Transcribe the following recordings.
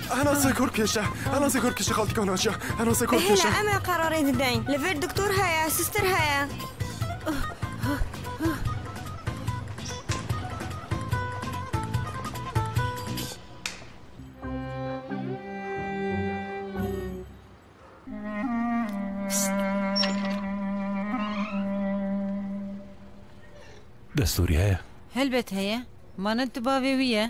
أنا سيكور كيشة خالتي كوناشيا. أنا سيكور كيشة. هلا أما قراري ددين لفير دكتور هيا سيستر هيا. دستوري هيا هلبت هيا ما نتباوي ويا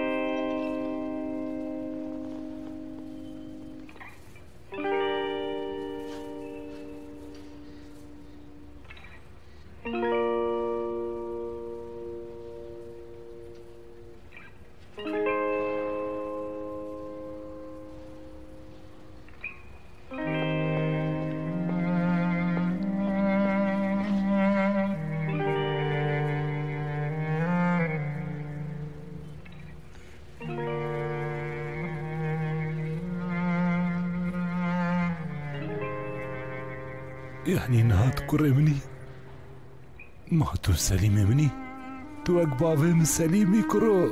يعني نهات كره مني ما تو سليمة مني تو اقبابه من سليمي كرو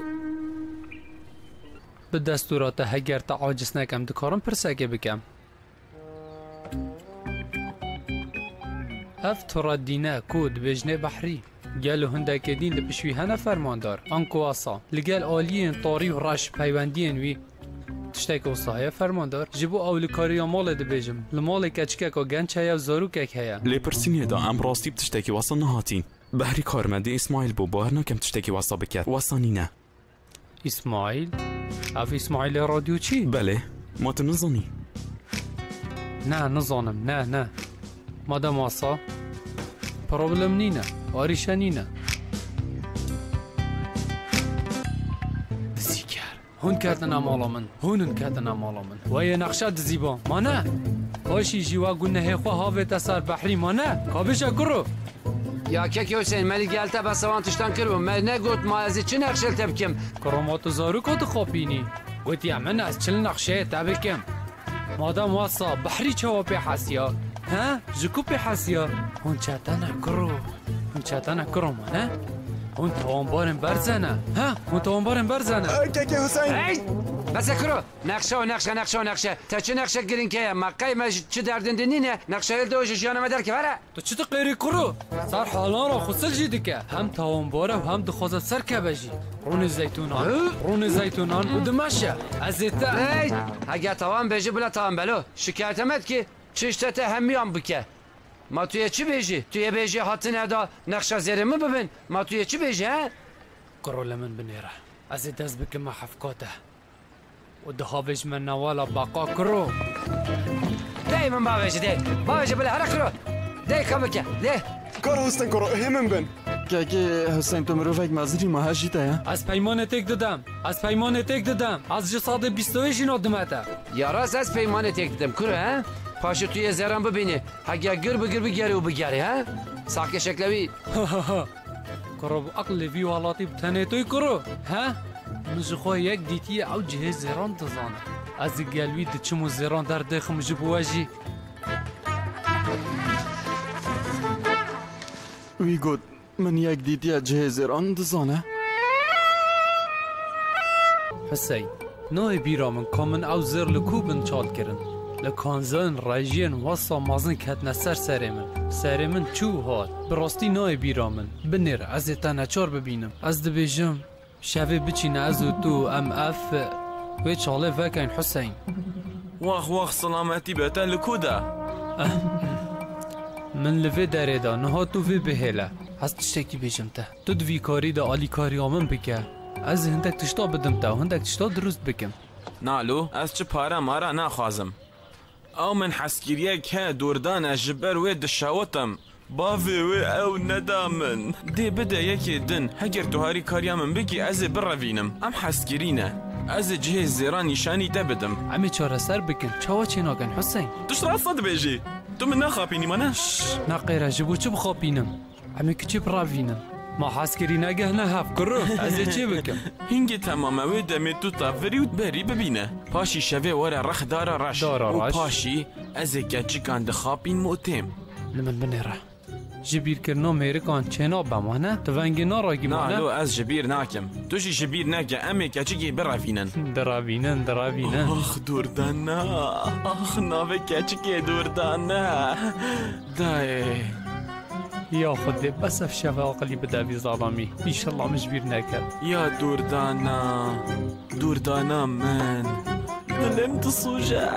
بالدستورات هگر تا عاجز نکم دکارم پرسکه بکم اف ترا دینه کود بجنه بحری گلو هندک دین لپشوی هنه فرماندار انکو آسا لگل آلیین طاری و رش پیوندین وی تشتاك وصايا فرماندار جيبو اول كاريا مال دبيجم المال كچكك و گنچ هيا و زاروكك هيا لي برسيني دا ام راستي بتشتكي وصل نهاتين بحري كارمدي اسماعيل بوبارنا كم تشتكي وصل بكات وصانينا اسماعيل اف اسماعيل راديو چي بله ما تنظني نه نظانم نه مادام وصا پروبلم نينا آريشانينا هون کردن مالا من هونن کردن مالا من وای نقشه دزیبا ما نه باشی جیوا گونه هخوا هاوت سر بحری ما نه کابشا کرو یا که حسین ملی گلته بس وان تشتن کرو من نگوت ما از چه نقشه تبکم کرامات زارو کات خوابینی گوتی من از چل نقشه تبکم مادام واسا بحری چوا پی حسیا ها جکو پی حسیا هون چتن کرو ما نه هون توانبارن برزنه ها هون توانبارن برزنه که حسین بس کرو نقشه تا چه نقشه گرین که مقای ما چه دردن دنینه نقشه دوش جانم مدر که بره تو چه غیری کرو سر حالان را خسل جیدی که هم توانباره و هم دخوازت سر که بجی رون زیتونان و دمشه ازیتا اگه توان بجی بلا توان بلو شکایتمت که چشتت همیان بکه ما توی چی بیجی؟ توی بیجی حتی دا نقشه زیرمه ببین ما توی چی بیجی ها؟ کرو لمن بنیره از دست بکم ما حفکاته و دهاوش من نوالا باقا کرو دی من باویجی بله هره کرو دی کبکه دی کار حسین کرو همین بین که حسین تو مروفک مزری ما هجیتا یا؟ از پیمان تک دادم از جساد 21 نادمته یا راست از پیمان تک دادم کرو ها؟ پاشو توی زرم ببینی اگه گر بگری و بگری ها ساکه شکلوی کرو عقل وی والاتی بتنه توی کرو ها مجخو یک دیتی او جهه زران تزان از گلوی دچمو زران در دخم جبواجی وی گود من یک دیتی جهه زران تزانه حسین نوی بیرامن کامن او زر لکوبن چال کرن لکانزان راجین واسا مازن کتنه سر من چو هات براستی نای بیرامن بنیر از تا نچار ببینم از دبیجم شوی بچینه از تو ام اف و چاله وکین حسین واخ سلامتی بهتن لکودا من لوی داره دا نها تو وی بهله از تشتکی بیجم ته تو دوی کاری دا آلی کاری آمن بکه از هندک تشتا بدم ته و هندک تشتا درست بکم نالو از چه پاره مارا نخوازم او من حسگیریه که دوردان جبر و دشاوتم باوی و او ندامن دی بده یکی دن هگر تو هاری کاریا من بگی از بروینم ام حسگیرینه از جه زیران نشانی ده بدم امی چاره سر بکن چاوا چی ناگن حسین توش راست بیجی تو من نخوابینی منه نه غیره جبو چه بخوابینم امی کچی براوینم ما حسگیری نگه نه هف کرو از چی بکم هنگی تمامه و دمی تو تافری و بری ببینه پاشی شوه وره رخ داره رش و پاشی از گچی کند خوابین موتیم لمن بنیره جبیر کرنو میرکان چنا بمانه تونگی ناراگی نا مانه لو از جبیر ناکم تو جی جبیر ناکه امی کچکی برافینن درابینن آخ دوردانه آخ ناوه کچکی دوردانه دای یا خود بس اف شفا عقلی بدوی ظالمی ایشالله مجبیر نکرد یا دوردانه من دلم تصوجه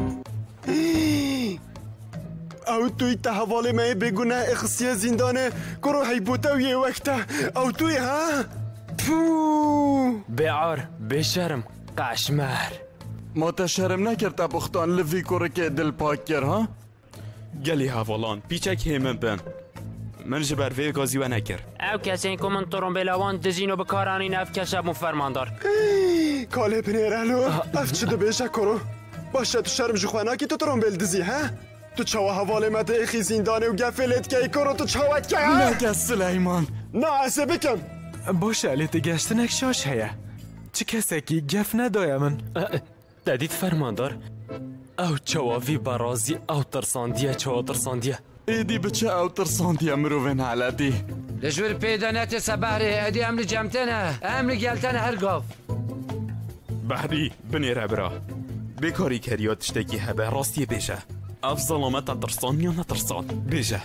او توی تحوال ما بگونه اخصیه زندانه کرو حیبوتا یه وقتا او توی ها بیعار بشرم قشمر ما تا شرم نکرد بختان لفی کوره که دل پاک کر ها گلی هاولان پیچک هیمن بن من جبر وی گازی و نکر او کسی که من ترون بلاوان دزینو بکارانی اف کشب مو فرماندار کاله بنیرالو اف چه دبیشه کرو باشه تو شرم جخوانا که تو ترون بلدزی ها تو چاوا حواله مده اخی زندانه و گفلت که کرو تو چاوت که نگه سلیمان نه عصه بکن باشه لیت گشتنک شاش هیا چه کسی که گف ندایه من دادید فرماندار او چواوی برازی او ترساندیه چوا ترساندیه ایدی بچه او ترساندیه مروفن حالتی لجور پیدانت سبهره ادی امل جمتنه امل گلتنه هر گاف بحری بنیره برا بکاری کریات تشتکی هبه راستی بیشه اف ظلامت ترسان یا نترسان بیشه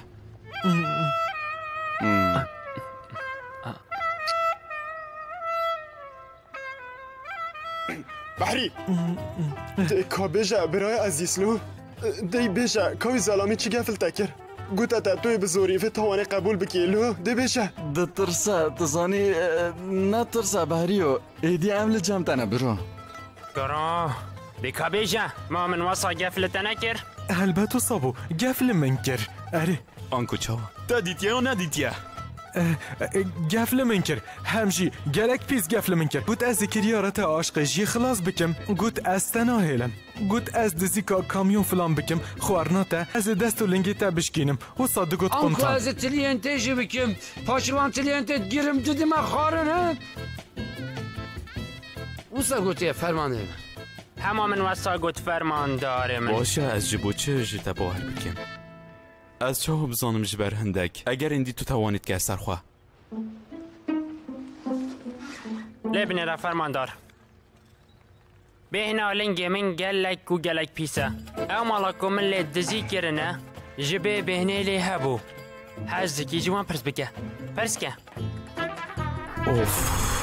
بحری دی که بیشه برای عزیزلو دی بیشه که ظلامی چی گفل تکر گوتا تا توی بزوری فی توانه قبول بکیلو دی بیشه ده ترسه تزانی نترسه بحریو ایدی عمل جمتنه برو گرا بکا بیجه ما من وصا گفلت نکر البته صابو گفل من کر اره آنکو چاوا تا دیتیه یا ندیتیه گفل من کر همجی گلک پیز گفل من کر گوت از کریارت عاشقشی خلاص بکم گوت از تنا هیلم گوت از دزی که کامیون فلان بکم خوارناته از دست و لنگی تا بشکینم و صادقوت آنکو قمتان از تلینته جی بکم پاشوان تلینته گیرم دیدی من خارن ها اوسا گوتیه فرمانده همه من وصا گوت فرماندار من باشه از جبو چه جتا باور بکم از چه بزانم جبر هندک اگر اندی تو توانید که اثر خواه لبنی را فرماندار بهنا لنگی من گلک و گلک پیسه او مالاکو من لی دزی کرنه جبه بهنه لی هبو حزکی جوان پرس بکه پرس که اوف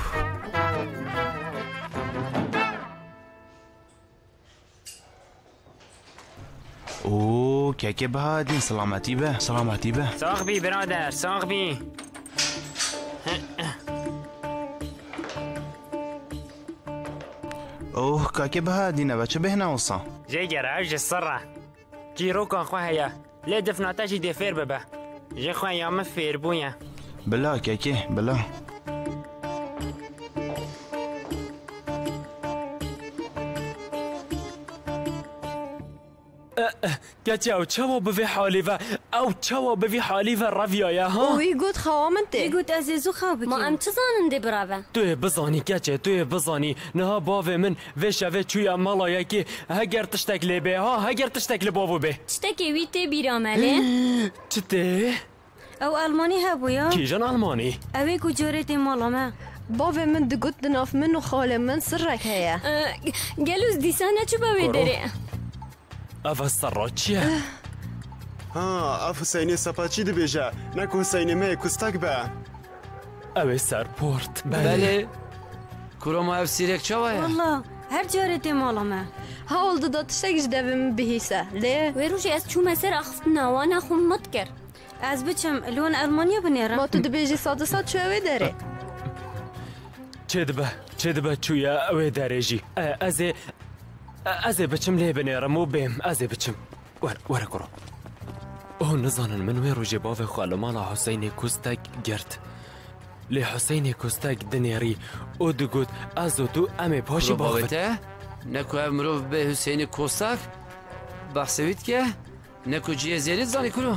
اوه که بهادین سلامتی به ساق بی برادر ساق بی اوه که بهادینه بچه بهنا وصا جيجر عج الصرة جيرو كان خواه لا دفناتا جي دفير بابا جي خواه يا مفير بويا بلا كاكي بلا كاتي او تشاو بفي حاليفا او تشاو بفي حاليفا رافيا يا ها ويقول خوامنتي يقول عزيزو خوابك ما ام تزانن دي برافا توی بزانی کچه توی بزانی نه باوه من وشه و چویا مالایا که هگر تشتک لبه ها هگر تشتک لباوو به تشتكي ويتي بيرامله چته او الماني هبويا کیجان آلمانی اوی کجورتي مالما بابا من دقت دناف منو خاله من سرك هيا جلوس ديسانا چو باوي داري اوا سرا چیه ها اف حسینی سپاچی دی بیجه نکو حسینی می کستک به اوه سرپورت بله کرو ما اف سیرک چاوه والله هر جورتي مالما ها oldu da tiştek jidevim bihise ليه ويروجي از چو مسر اخفتنا وانا خون متكر از بچم لون المانيا بنيرم ما تو دبيجي صاد صاد شو اوه داره چه دبه چویا اوه داره جی ازه بچم لی بنیرم و بیم ازه بچم وره کرو اوه نزانن من وی روژه باوه خاله مالا حسین کستک گرد لی حسین کستک دنیری او دگود ازو تو امه پاشی باوته نکو امروف به حسین کستک بخصوید که نکو جیه زیرید زانی کرو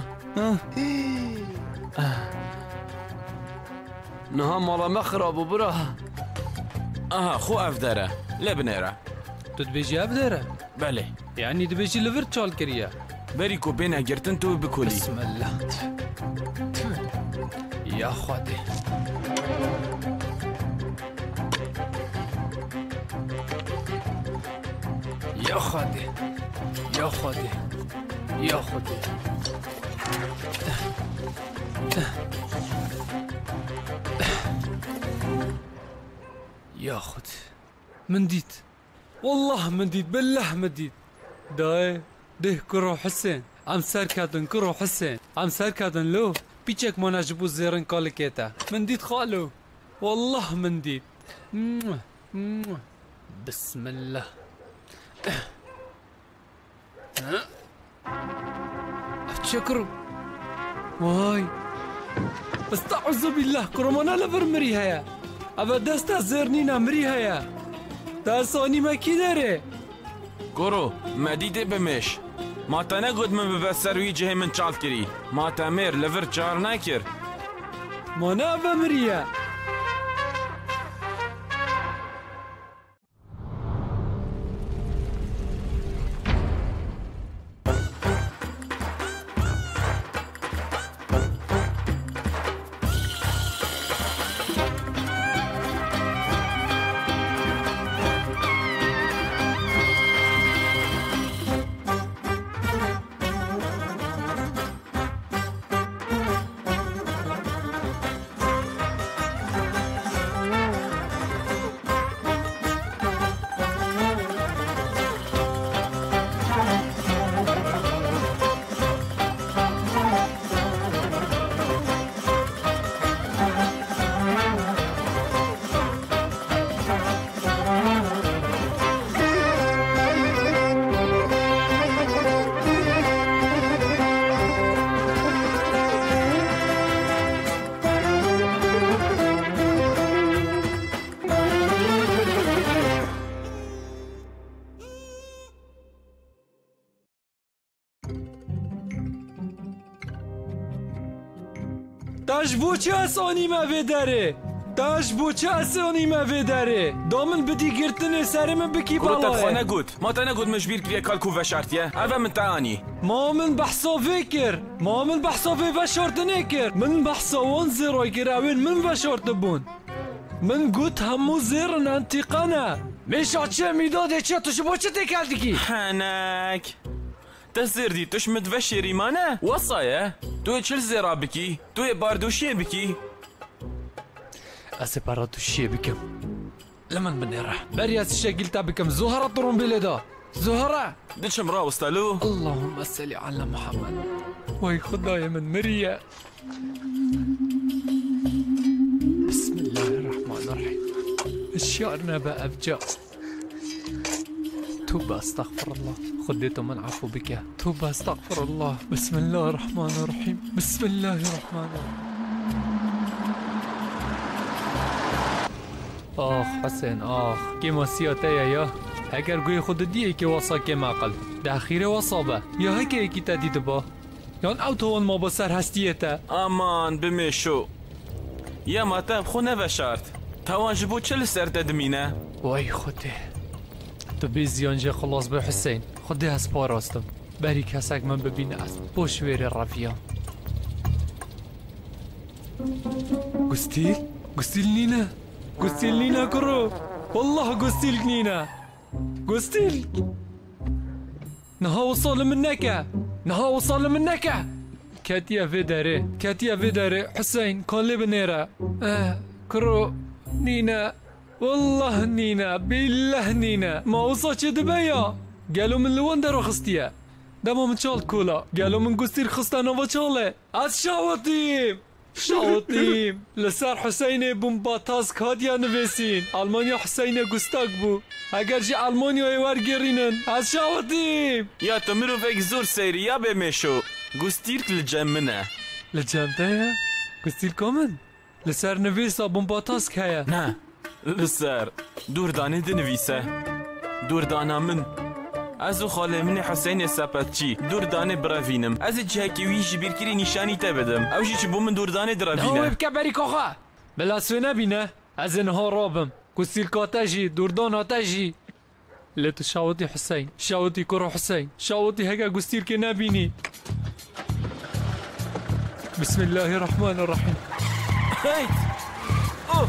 نه مالا ما خرابو برا آها خو اف داره لبنیره تو دبیجی اف داره بله یعنی دبیجی لور چال کریه بری کو بین گرتن تو بکلی بسم الله يا خودي يا خودي يا خودي يا خودي يا خودي منديت والله منديت بالله منديت ده كرو حسين عم سركادن كرو حسين عم سركادن لو بيشك ما نجبو زيرن كالكيتا منديت خالو والله منديت بسم الله شكرا واي استعوذ بالله كرمانا لبر مريها يا ابا دستا زرنينا مريها يا تاسوني ما كيدري كورو ما ديدي بمش ما تنقد من ببسر ويجي من شالكري ما تامير لفر شار ناكر ما نابا مريا تاش بو چه اسانی ما ویداره تاش بو چه اسانی ما ویداره دامن بدی گرتن سرم بکی كورو بالاه تدخل نقود ما تنقد مجبير كريا كالكو فشارتيا هذا من تعاني ما من بحثا فكر ما من بحثا في فشارت نكر من بحثا وان زيروي كراوين من فشارت بون من قلت همو زيرن انتقانا مش عطشه ميداده چه توش با چه تکل کی حنك تزردي توش متفشري مانا وصايا تو چل زيرا بكي تو باردوشي بكي اسيباراتوشي بكم لمن بني راح برياس الشاقل تابكم زهرة طرون بلدا زهرة دش مرا وستالو اللهم صل على محمد واي خدايا من مريا بسم الله الرحمن الرحيم الشعرنا بقى بجا توبة استغفر الله خديته من عفو بك توبة استغفر الله بسم الله الرحمن الرحيم بسم الله الرحمن الرحيم آخ حسين آخ كيما سياتايا يا اگر گوی خود دیه که واسا که معقل ده خیره واسابه یا هکه ایکی تدید با یان او توان ما با سر هستیه تا امان بمشو یا ما تب خو نوشارت توان جبو چل سر ددمینه وای خوده تو بی زیانجه خلاص به حسین خوده از پا راستم بری کسک من ببینه از بوشویر رفیان گستیل نینه گستیل نینه کرو والله گستیل نینه گستیل نها وصل منك نها وصل منك كاتيا في داري حسين كان لي بنيرة كرو نينا والله نينا بالله نينا ما وصلش دبيا قالوا من لوين دارو خستيا دما من شال كولا قالوا من قستير خستانا وشاله شاوتيم لسر حسين بومباتاز كاديا نويسين المانيا حسين قستاك بو اگر جي المانيا يوار گرينن از شاوتيم يا تمرو فيك زور سيري يا بمشو قستيرك لجمنا لجمتايا قستير كومن لسر نويسا بومباتاز كايا نه لسر دورداني دنويسه دوردانا من ازو خاله من حسين سپتچی دوردانه براوینم از جهکی ویج بیرکری نشانی تبدم او جی بو من دوردانه دراوینه نه بکبری کوخه بلا سو نبینه از انها رابم کسیل کاتجی دوردان آتجی لتو شاوتی حسین شاوتی کرو حسین شاوتی هگا گستیر که نبینی بسم الله الرحمن الرحیم خيت اوه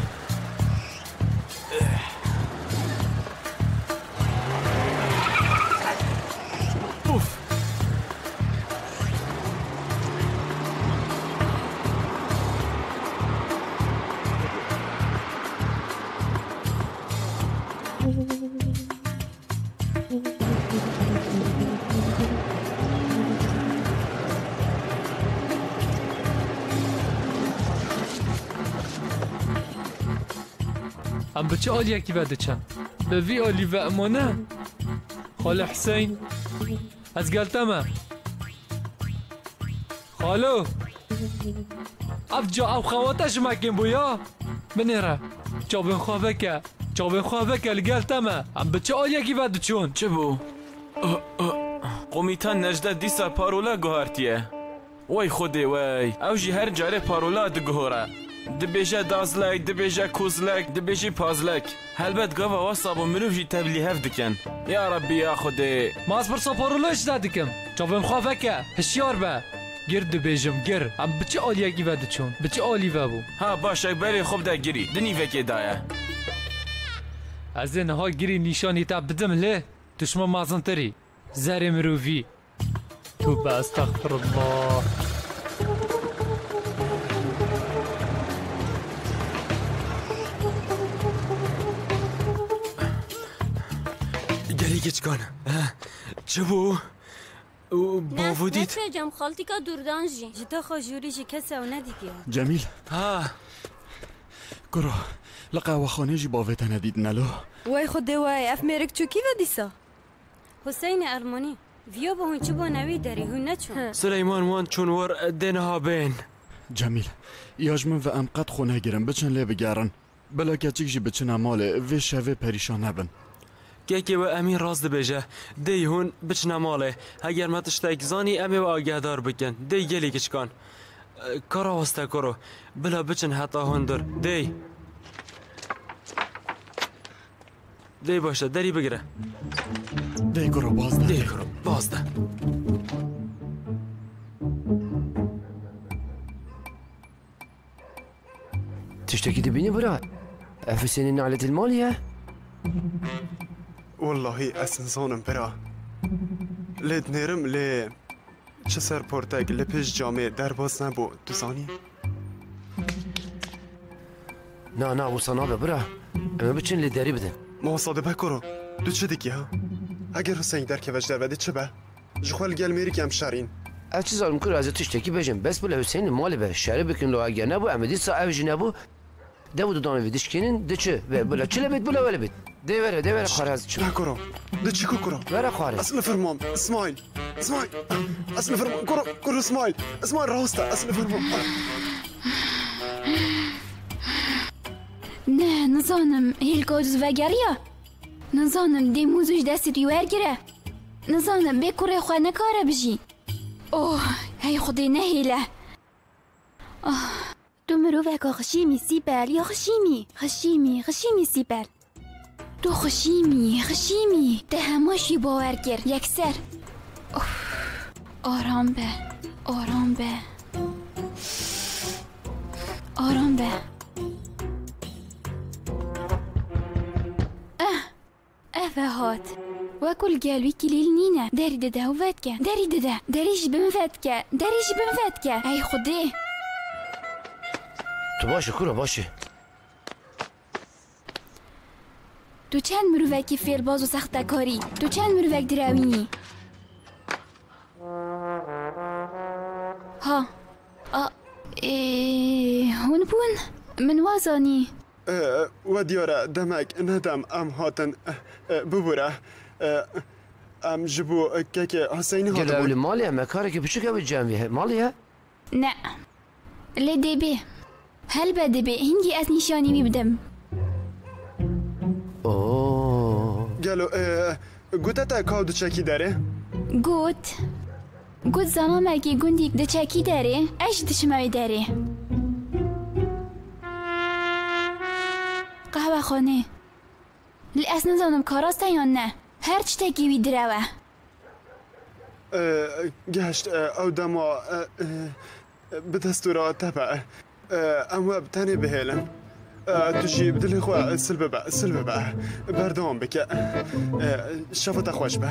اوف ام بچه آلیا کی بده چم به وی آلی و امانه خاله حسین از گلتمه خالو اف جا او خواتش مکن بویا بنیره چابن خواه که لگلتمه ام بچه آلیا کی بده چون چه بو؟ قومیتان نجده دیسا پارولا گوهارتیه وای خودی وای او جی هر جاره پارولا دگوهره دبیجه دازلک، دبیجه کوزلک، دبیجه پازلک هلبت گاوا واساب و مروف جی تبلی هف دکن یا ربی یا خودی ماز برسا پارولوش دادکم چابم خواه که هشیار به گر دبیجم گر ام بچه آلیا کی بده چون بچه آلی و بو ها باشه بری خوب ده گیری دنی وکی دایه از این ها گیری نیشانی تا بدم له دشمن مازن تری زر مروفی تو با استغفر الله گلی گچکان چه بو؟ باودید؟ نه جم خالتی که دوردان جی جتا خوشوری جی کسا و ندیگه جمیل ها کرو لقا وخانه جی باویتا ندید نلو وای خود وای اف میرک چوکی و دیسا حسین ارمانی ویو با هون چه با نوی داری هون نچون سلیمان وان چون ور دنها بین جمیل یاجمن و ام قد خونه گیرن بچن لی بگارن بلا کچک جی بچن اماله و شوه پریشان نبن که و امین راز دبیجه دی هون بچنا ماله اگر ما تشتاک زانی امی و آگهدار بکن دی گلی کچکان کارا واسطه کرو بلا بچن حتا هندر دی باشه دری بگیره دی کرو بازده دی کرو بازده تشتكي تبيني برا في سنين نعلة المالية والله اسنزانم برا لید نرم لی چه سر پرتگ لی پیش جامعه در باز نبو دوزانی نه وصانا برا اما بچن لی داری بدن مواصاده بکرو دو چه دیگه ها اگر حسین در که وجدر بده چه به جخوال گل میری که هم شرین اف چیز آلم کرو از تشتکی بجم بس بلا حسین مالی به شهر بکن لو اگر نبو اما دی سا اوجی نبو ده بود دانه ویدیش کنین ده چه بلا چه لبید بلا ولی بید ده بره خارز چه کرو ده چی کرو بره خارز اصل فرمام اسماعیل اصل فرمام کرو اسماعیل راسته اصل فرمام نه نزانم هیلکوز وگریا نزانم دی موزوش دستی ریویر گره نزانم بی کره خواه نکاره بجی اوه هی خودی نهیله تو مروفه خشیمی سیبل یا خشیمی سیبل تو خشیمی ده هماشی باور گر یکسر آرام به افهات وكل قالوي كليل نينا داري ددا وفاتكا داريش بمفاتكا هاي خديه تو باشه كورا باشه تو چند مروفکی فیل باز و سخت کاری تو چند مروفک دراوینی ها هون بون من وازانی و دیاره دمک ندم ام هاتن ببوره ام جبو که حسینی هاتن گل اولی مالیه مکاره که بچه که به جمعیه مالیه؟ نه لیده به هل بده به هنگی از نشانی میبدم گلو گوته تا کاو دو چکی داره؟ گوت زمان مگی گوندی دو چکی داره؟ اش دشموی داره قهوه خانه لی از نزانم کاراسته یا نه هر چی تکی وی دروه گشت او دما به دستورا تبع ئەمە بتەنێ بهێلم توشی بدڵی خۆ سل ببە بەردەوام بکە شەفەتە خۆش بە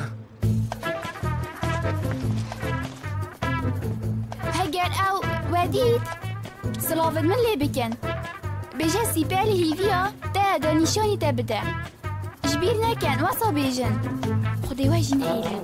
هەگەر ئەو وەدیت سڵاوت من لێ بکەن بێژە سیپەلی هیڤیا تەدا نیشانی تە بدە ji bîr nekin wasa bêjin Xwedê we jî nehêle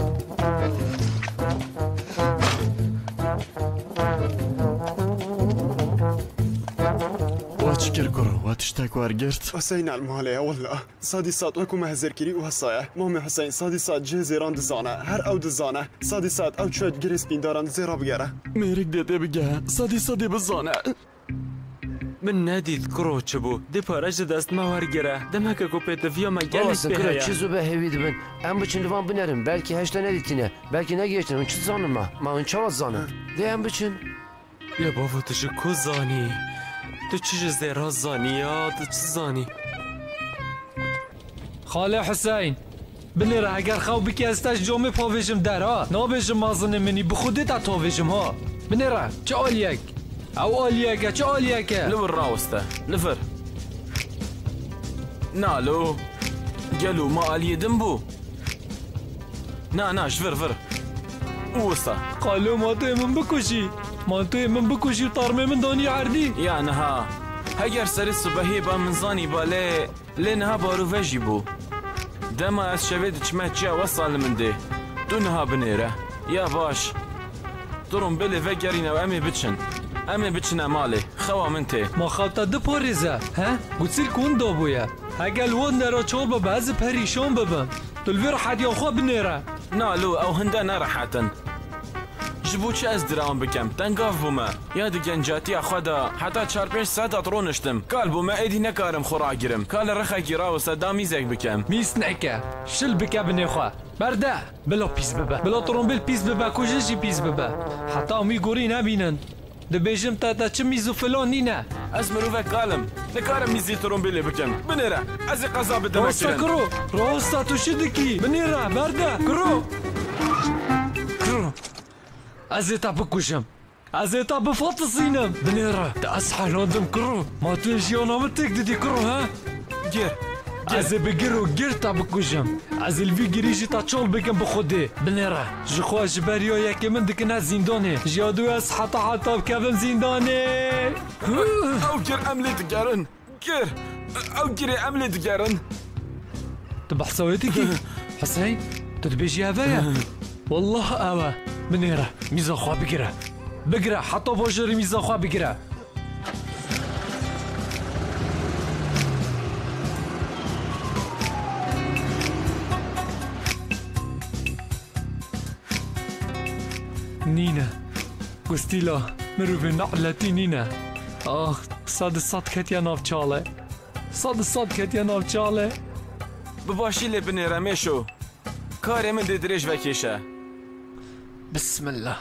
وا چی کرد کڕۆ وا تشتێک وەرگرت حسین المالەیە وەڵا سادی سات وەکو me hezirkirî û hesaya Mamê Hüseyin sadî sat cihê zêran dizane her ew dizane sadî sat ew çûye girê spîndaran zêra bigere mêrik dê tê bige sadî sadê bizane من نادید کرۆ چ بوو دێ پارەش دەستما وەرگرە دەمەکە کو پێتەڤیا me gelek Kira çi zû be hêvî dibin em biçin li van binerin belkî heşta nedîtîne belkî negeştin hûn çi zanin me hûn çawa zanin dê em biçin Ya bava tu ji ku zanî tu çi ji zêra zanî ya tu çi zanî خاله حسین بنێرە ئەگەر خەو بکە ئێستاش جۆمێ پۆڤێژم دەرا نابێژم مازنێ منی بخودێ تا تۆڤێژم ها بنێرە چه ئۆلیەک ئەو ئۆلیەکە چه ئۆلیەکە لەور ڕاوەستە لەفەر نالۆ گەلو ما ئالیەدم بوو نا ژڤر ڤر وستا قالۆ ماتۆی من بکوژی مانتۆی من بکوژی و تاڕمێ من دانی عەردی یا نەها هەگەر سەری سوبەهێ با من زانی با لێ نەها باروڤەژی بوو دەما ئەس شەوێ دچمە چیا وەسا لە من دێ دوو نەها بنێرە یا باش دڕۆم بێ لێڤە گەڕینەوە ئەمێ بچن ئەمێ بچنە ماڵێ خەوا من تێ ماخەوتە دپۆڕێزە هە گوچیل کون دۆ بووە هەگەل وەن نەرە چۆڵ بە بەزە پەریشۆن ببم تولڤێ ڕەحەتیان خۆ بنێرە نالۆ ئەو هەندە نەڕەحەتن ji bo çi ez diram bikem tengav bûme ya di gencatiya xwe de heta 4-5 saetat roniştim kal bûme êdî nekarim xwe ragirim ka li rexekî rawise da mîzek bikem mîz neke şil bike binê xwe berde bila pîs bibe bila trombêl pîs bibe ku jî pîs bibe heta mî gorî nebînin dibêjim te çi mîz û filan nîne ez mirovek kalim nikarim mîzî trombêlê bikim binêre ez ê qeza bideme Rasta kiro rasta tu şi dikî binêre berde kiro Ez ê te bikuşim ez ê te bifatisînim binêre te ez helandim kiro ma tu jiyana min têk didî kiro he gir ez ê bi gir û gir te bikuşim ez ê li vî girî jî te çol bikim bi xwedê binêre ji xwe ji beriya yekê min dikine zîndanê ji adû ez heta bikevim zîndanê ew gir em lê digerin gir ew girê em lê digerin Tu behsa wê dikî Hüseyin tu dibêjî ev ye والله ew e binêre mîza xwe bigire heta bajarî mîza xwe bigire nîne gustîla mirovên neqletî nîne ax sad ketiye nav çalê sad ketiye nav çalê bi başî lê binêre mêşo karê min dê dirêj vekêşe Bismillah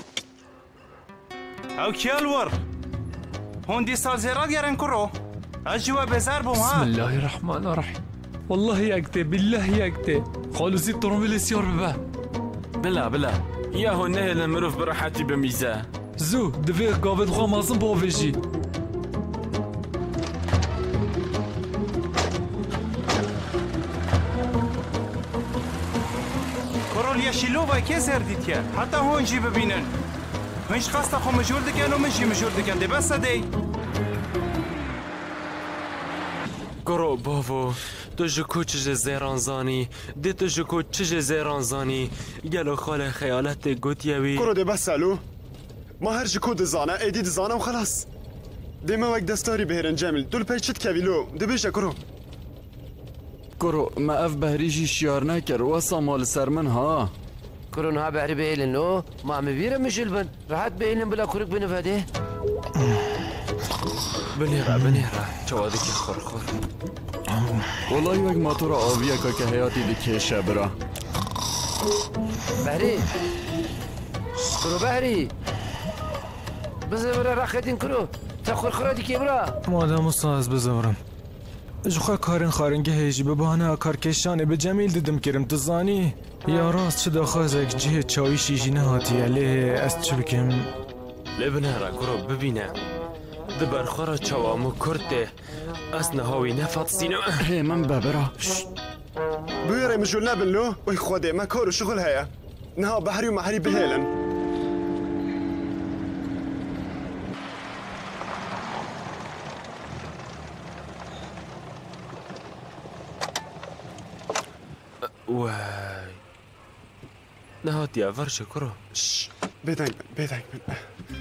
Ew kêl wir hûn dîsa zêra gerin kuro ez jî we bêzer bûm ha Bismillahirrahmanirrahim Wallahi yek tê billahi yek tê xalûsî trombêlê siyar bibe bila ya hûn nehêlin mirov bi rehetî bimîze zû divê gavê xwe mazin bavêjî Kurul yeşilova kê serdîtiye heta hûn jî bibînin hûn ji qasta xwe mijûr dikin û min jî mijûr dikin dê bes sedê Kuro bavo tu ji ku çi ji zêran zanî dê tu ji ku çi ji zêran zanî gelo xale xeyaletê gotiye wî Kuro dê bes salû ma her ji ku dizane êdî dizane û xelas dê me wek destarî bihêrin Cemil tu li pey çi dikevî lo dibêje kuro Kuro me ev behrî jî şiyar nekir wesa mal li ser min ha Kuro niha berî bihêlin lo ma em ê vîre mijil bin rehet bihêlin bila kurik binive dê binêre çawa dikî xor Wallahi wek matora aviyeka ke heyatî dikêşe bira Behrî Kuro behrî bizê bira rexetin kuro te xurxura dikê bira Madem wisa ez bizewrim ji xwe karên xaringehê jî bi baneya karkeşanê bi Cemîl didim kirim tu zanî ya rast çi daxwazek cihê çawîşî jî nehatiye lê ez çi bikim lê binêre kuro bibîne دبرخورا چوامو کرده از نهاوی نفت سینم هی من ببرا بيري مجول نابن له وي خودي ما كورو شغل هيا نها بحري ومحري بهيلن واي نهات يا فرش كرو بيدايك من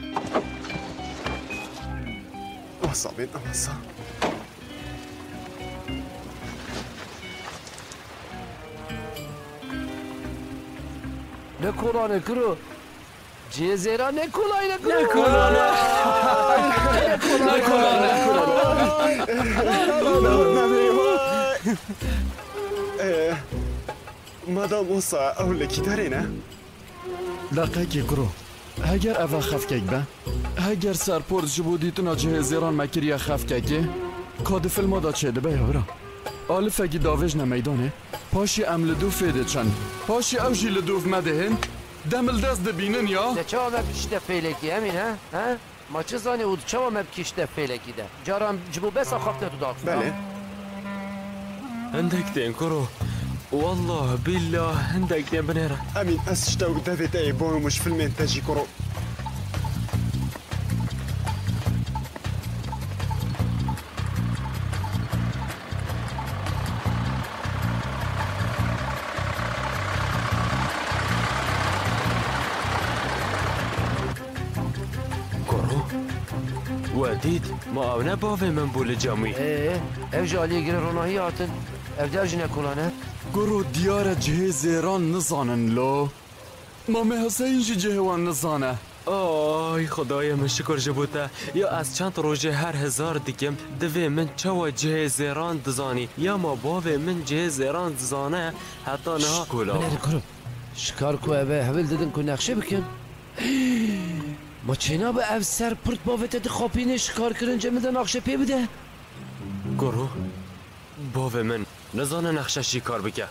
وصا بين وصا نکولانه کرو جزیرا نکولای مادام وصا اولکی دارینه دقیقی کرو هگر اوه خفکک به هگر سرپورت جبودیتنا جهزیران مکریه خفککه کاد فیلم دا چه دبه یورا آلف اگی داوش نمیدانه پاشی عمل دو فیده چند پاشی او جی لدوف مدهن دمل دست دبینن یا ده چه آمد کشته فیلکی همین ها؟ ما چه زانی او چه آمد کشته فیلکی ده جارم جبو بسا خفته تو داخل بله عندك دين كرو والله بالله عندك دين بنيرة امين اسشتاو دافيد اي بوي مش فيلمين تاجي كرو وديد ما أنا بافي من بول جامي ايه اف جالي يقري روناهي هاتن اف داج نكولانه گرو دیار جهزیران نزانن لو مامه حسین جی جهوان نزانه آی خدای من شکر جبوته یا از چند روزه هر هزار دیگم دوی من چوا جهزیران دزانی یا ما باوی من جهزیران دزانه حتی نه کولا بله کرو شکار کو اوه هول ددن کو نقشه بکن ما چینا به اف سر پرت باوته دخوابینه شکار کرنجه میده نقشه پی بده گرو باوی من نزانه نقشه شکار بکه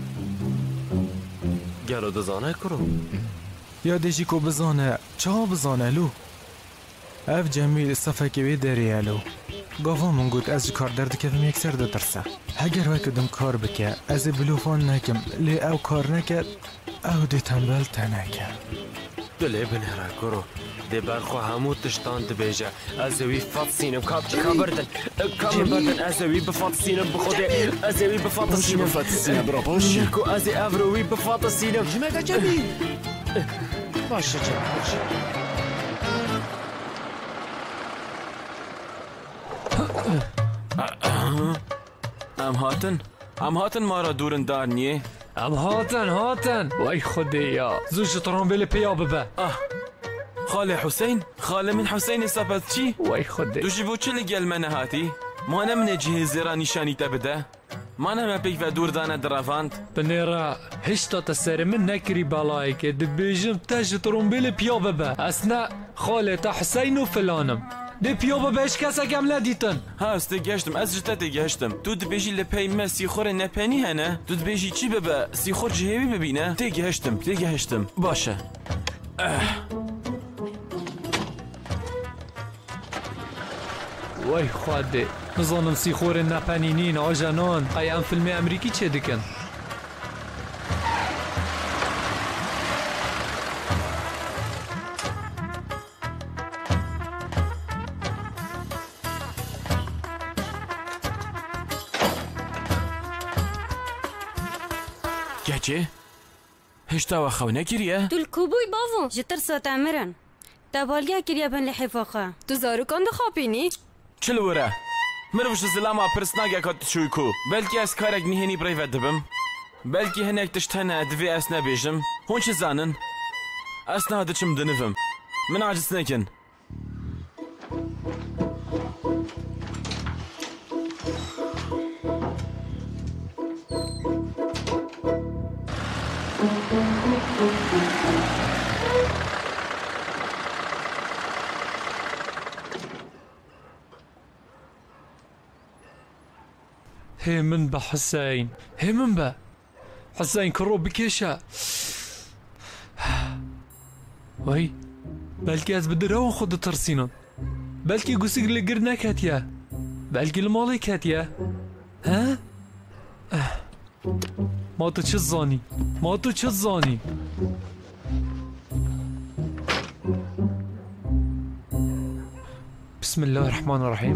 گلو دزانه کرو یا دیجی کو بزانه چه بزانه لو اف جمیل صفحه بی دریه لو گاوا من گوت از کار درد کدم یک سر درسه اگر وکدم کار بکه از بلوفان نکم لی او کار نکد او دی تنبل تنکه دلی بنهره کرو دی برخو همو تشتان دبیجه ازوی فات سینم کام بردن ازوی بفات سینم بخوده ازوی بفات سینم بفات سینم برا باشی کو ازی افروی بفات سینم جمعه جمعی باشه جمعه ام هاتن ما را دورن دار نیه ام هاتن وای خدایا زوج ترامبل پیا ببه خاله حسین خاله من حسین سبت چی وای خدا دو جبو چه لگل من هاتی ما نمنه جهزیرا نشانی تبده ما نمه پیک و دور دانه درافاند بنیرا هشتا تسر من نکری بالای که دبیجم تاج ترامبل پیا ببه اسنا خاله تا حسین و فلانم دی پیا ببهش کسا کم ندیتن ها است گشتم از جتا گشتم تو دبیجی لپی ما سیخور نپنی هنه تو دبیجی چی ببه سیخور جهوی ببینه تی گشتم باشه وای خواده نظانم سیخور نپنینین آجانان قیم فیلم امریکی چه دکن گچه؟ هشتا و خو نکریه؟ تو الكوبوي بافو جتر ساتعمرن تابالگا کریا بن لحفاقه تو زاروکان دخوابینی؟ چلو وره؟ مروش زلاما پرسناگه کات شوی کو بلکی از کارک نهینی برای دبم بلکی هنک تشتنه دوی اس نبیجم هون چه زانن؟ اس نه دچم دنفم من عاجز نکن هی من به حسین هی من به حسین کرو بکشه وای بلکه از بدرون خود ترسینن بلکی گوسیگ لگر نکتیه بلکی المالی کتیه ها؟ ما تو چه زانی؟ ما تو چه زانی؟ بسم الله الرحمن الرحیم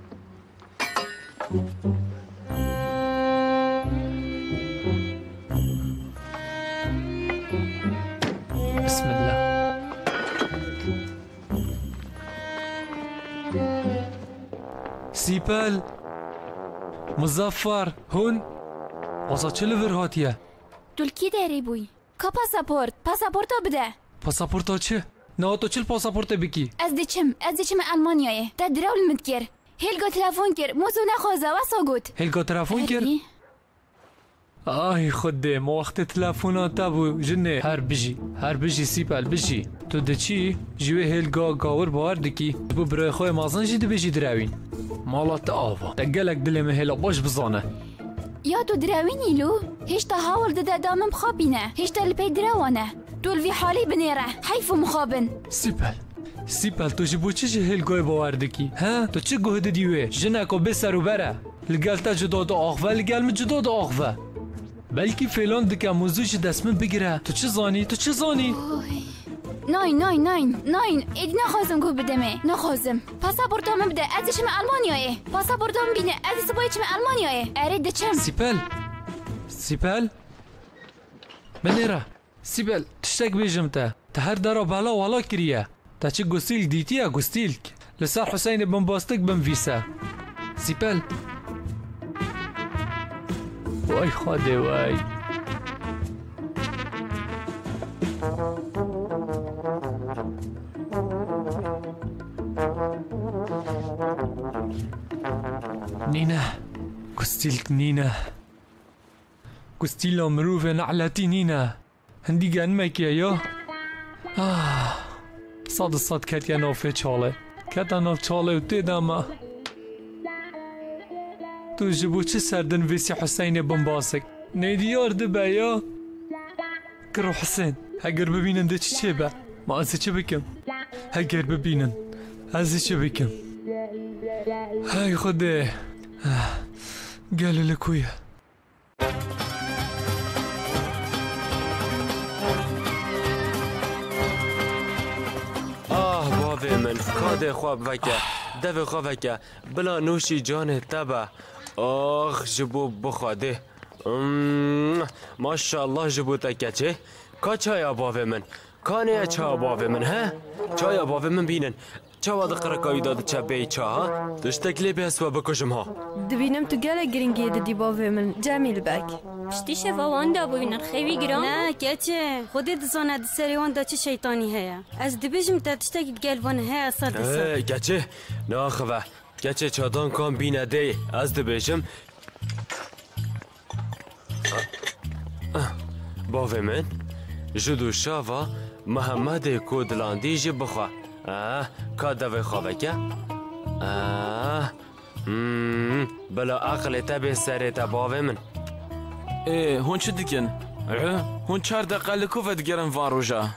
بسم الله سیپل مظفر هون واسه چه لور هاتیه؟ ترکی داری بوی که پاسپورت بده پاسپورت چه؟ نه تو چل پاسپورت بکی؟ از دیچم المانیایه تا دراول مدکر هلگا تلفون کر موزو نخوازه واسا گوت هلگا تلفون کر؟ آی خودی ما وقت تلفونات تابو جنه هر بجی سیپل بجی تو دچی جوی هلگا گاور باور دکی بو برای خوی مازن جی بجی دراوین مالات آوا دگلک دلم هلا باش بزانه یا تو دراوینی لو هشتا هاول داده دامم خابینه هشتا لپی دراوانه دول في حالي بنيرة حيف مخابن سیپل تو جبو چه هلگای باور دکی ها تو چه گوه دیوه جنکو بسر و بره لگل تا جدا دا آخوه لگل می جدا دا آخوه بلکی فیلان دکه موضوعش دست من بگیره تو چه زانی؟ ناین ایدی نخوازم گوه بدمه نخوازم پاسپورتام بده ازشم المانیایه پاسپورتام بینه از سبایچم المانیایه اره دچم سیپل بنیره سیبل تشتاق بیجم تا هر دارا بالا والا کریه تا چه گستیل دیتیه گستیل لسر حسین بن باستک بن ویسا سیپل وای خواده وای نینا گستیل مروف نعلتی نینا هندی گن مکیه یا صد کتیا نوفه چاله کتا نوف چاله و تیداما تو جبو چه سردن ویسی حسین بنباسک نیدیار دبه یا کرو حسین اگر ببینن ده چه با ما ازی چه بکم اگر ببینن ازی چه بکم های خوده گلو لکویه من کاد خواب وکه دو خواب وکه بلا نوشی جان تبا آخ جبو بخواده ماشاءالله جبو تکه چه که چای باوه من کانه چای باوه من ها چای باوه من بینن چاوا دقرقایی داده چه بی چا ها دشتک لی بسوا بکشم ها دبینم تو گله گرینگی دادی باوه من جمیل بک پشتی شفاوان دا بوینن خیوی گرام نه کچه خودت زانه سریوان دا چه شیطانی هیا از دبیجم تا تشتاق گلوان هیا صد ای کچه ناخوه کچه چادان کام بینه دی از دبیجم باوه من جدو شاوا محمد کودلاندی جی بخوا که دوی خوابه که بلا عقل تبه سره تباوه من هون چه دیگن؟ هون 4 دقیقه لکوفه دیگرن وان روژا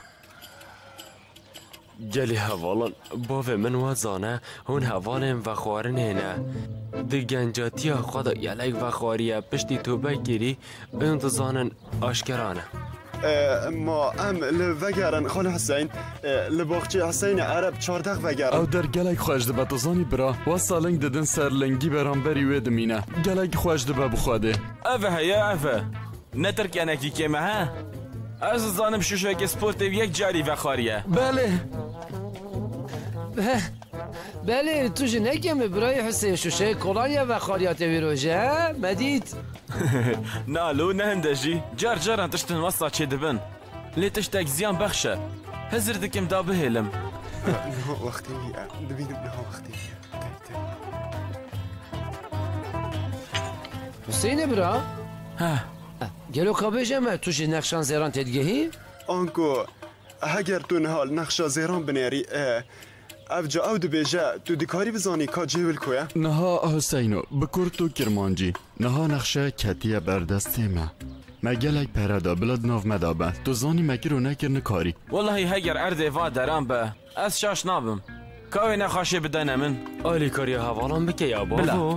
گلی هوالان باوه من وزانه هون هوالن و خوارن هنه دیگنجاتی خدا یلیک و خواریه پشتی توبه گیری انتظانن آشکرانه ما لوگرن خان حسین لباخچه حسین عرب 14 وگرن او در گلک خوش دبه تزانی برا و سالنگ ددن سرلنگی برام بری وید مینه گلک خوش دبه بخواده اوه هیا اوه نترک انکی که ها از زانم شوشه که سپورت یک جاری و خاریه بله تو جنکم برای حسین شوشه کلانیا و خاریات ویروژه مدید نالو نهندجی جار تشتن وصا چه دبن لی تشتاق زیان بخشه هزر دکم دا بهلم نه وقتی دبینم نه وقتی حسین برا گلو کابجم تو نقشان زیران تدگهی آنکو اگر تو نهال نقشا زیران بنیری افجا او دبیجه تو دیکاری بزانی که جیول کویا نها حسینو بکر تو کرمانجی نها نقشه کتیه بردسته ما گلک پردا بلد ناف مدابه تو زانی مکی رو نکرن کاری والله هگر ارده و درام به از شاش نابم كاوي نخاشي بدنا من آلی کاری هوالان بکه یا بابا بلا.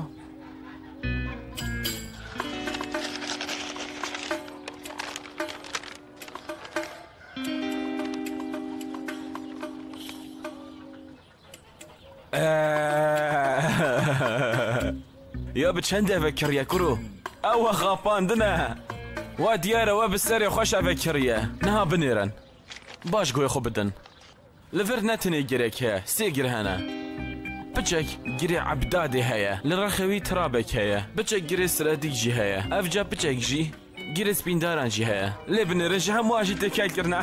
يا بتشند افكر يا كرو او خاباندنا وديارة وبالسري خوش افكر يا نها بنيران باش قوي خو بدن لفرد نتني جريك هيا سيجر هنا بتشك جري عبدادي هيا للرخوي ترابك هيا بتشك جري سراديجي هيا افجا بتشك جي جري سبينداران جي هيا لبن رجها مواجي تكاكرنا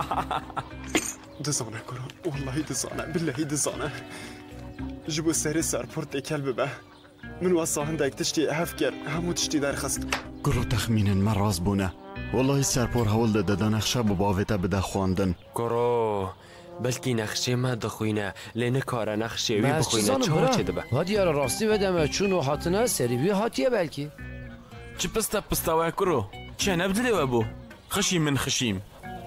دزانه كرو والله دزانه بالله دزانه جبو سري ساربورت كلب به من وصا هندك تشتي هفكر همو تشتي دار خست گرو تخمین من راز بونه والله سرپور هول داده نخشه بباویتا بده خواندن گرو بلکی نخشه ما دخوینه لینه کاره نخشه وی بخوینه چه دبه هادی یار راستی بدم چون و حاتنه سریوی هاتیه بلکی چه پستا و کرو چه نبدلی و بو خشیم من خشیم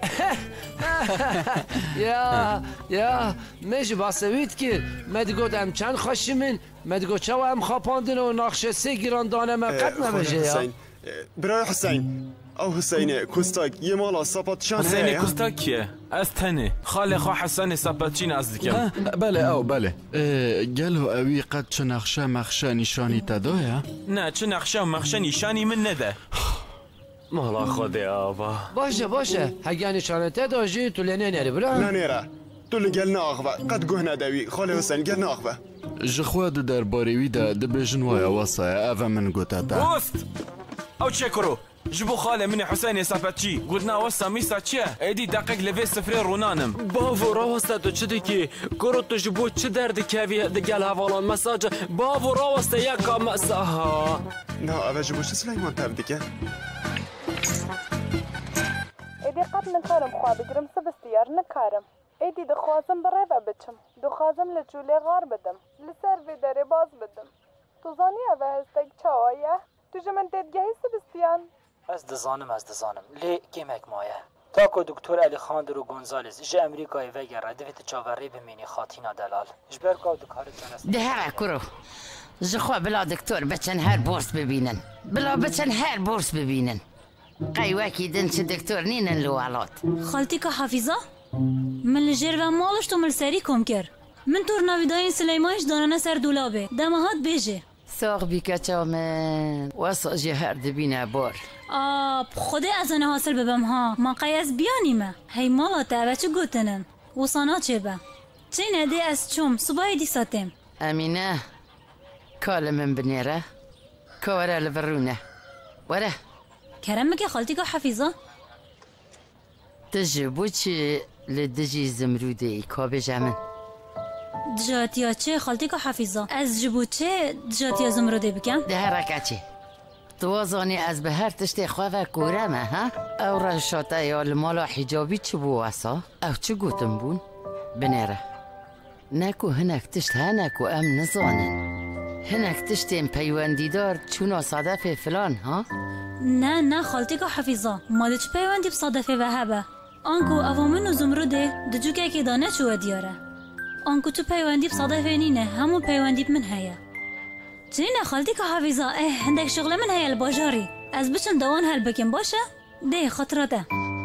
یا میشه باسوید که مدگود ام چند خشیمین مدگود چه و ام خاپاندن و نقشه سه گیران دانه ما قد نمیشه یا برای حسین او حسین کوستاک یه مالا ساپات چند حسین کوستاک کیه؟ از تنه خاله خواه حسین ساپاتچی نزدیکم بله او بله گلو اوی قد چه نقشه مخشه نشانی تدایه؟ نه چه نقشه و مخشه نشانی من نده مالا خودی آبا باشه اگه نشانته داشتی تو لینه نری برا نه نیره تو لگل ناغوه قد گوه ندوی خاله حسین گل ناغوه جخواد در باریوی ده دبیجن وای واسه اوه من گوته ده گوست او چه کرو جبو خاله من حسين ساباتشي قلنا وصا ميسا تشيه ايدي دقيق لفي سفري رونانم بافو راوستا تو چه دکی کرو تو جبو چه درد کهوی دگل هوالان مساج بافو راوستا یکا مساها نه اوه جبو چه سلیمان تب دیگه ایدی قبل نکارم خواه بگرم سبستیار نکارم ایدی دخوازم بره بچم دخوازم لجوله غار بدم لسر وی داره باز بدم تو زانی اوه هستگ چاوایه تو جمن تدگهی سبستیان از دزانم لی کمک مایه تاکو دکتر علی خاندرو گونزالز جه امریکای وگره دویت چاوری بمینی خاتینا دلال جبر کاو دکاره جانست ده هر کرو جخوا بلا دکتر بچن هر بورس ببینن قیوکی دن چه دکتر نینن لوالات خالتی که حافظه من لجر و مالش تو ملسری کم کر من تور ناویداین سلیمانش دانانه سر دولابه دمهات بیجه ساق بیکچا من واسا جهر دبینه بار خود از آنه حاصل ببم ها ما قیاس بیانیمه هی مالا تا چه گوتنن وصانا چه با چه نده از چوم صبای دی ساتم امینه کال من بنیره کاره لورونه وره کرم که خالتی که حفیظه تجبو چه لدجی زمروده ای کابه جمن دجاتیا چه خالتی که حفیظه از جبو چه دجاتیا زمروده بکم ده هرکه چه توازانی از به هر تشتی خواه کورمه ها او رشاته یا المالا حجابی چه بو واسا او چه گوتم بون بنیره نکو هنک تشت هنکو ام نزانن هنک تشتیم پیوندیدار چون صادف فلان ها نه خالتی که حفیظه ماده چه پیوندی بصادفه و هبه آنکو اوامن و زمروده دجو که دانه چوه دیاره آنکو تو پیوندی بصادفه نینه همون پیوندی من هیا چنین خالتی که حافظه هندک شغل من هیا الباجاری از بچم دوان هل بکن باشه ده خاطراته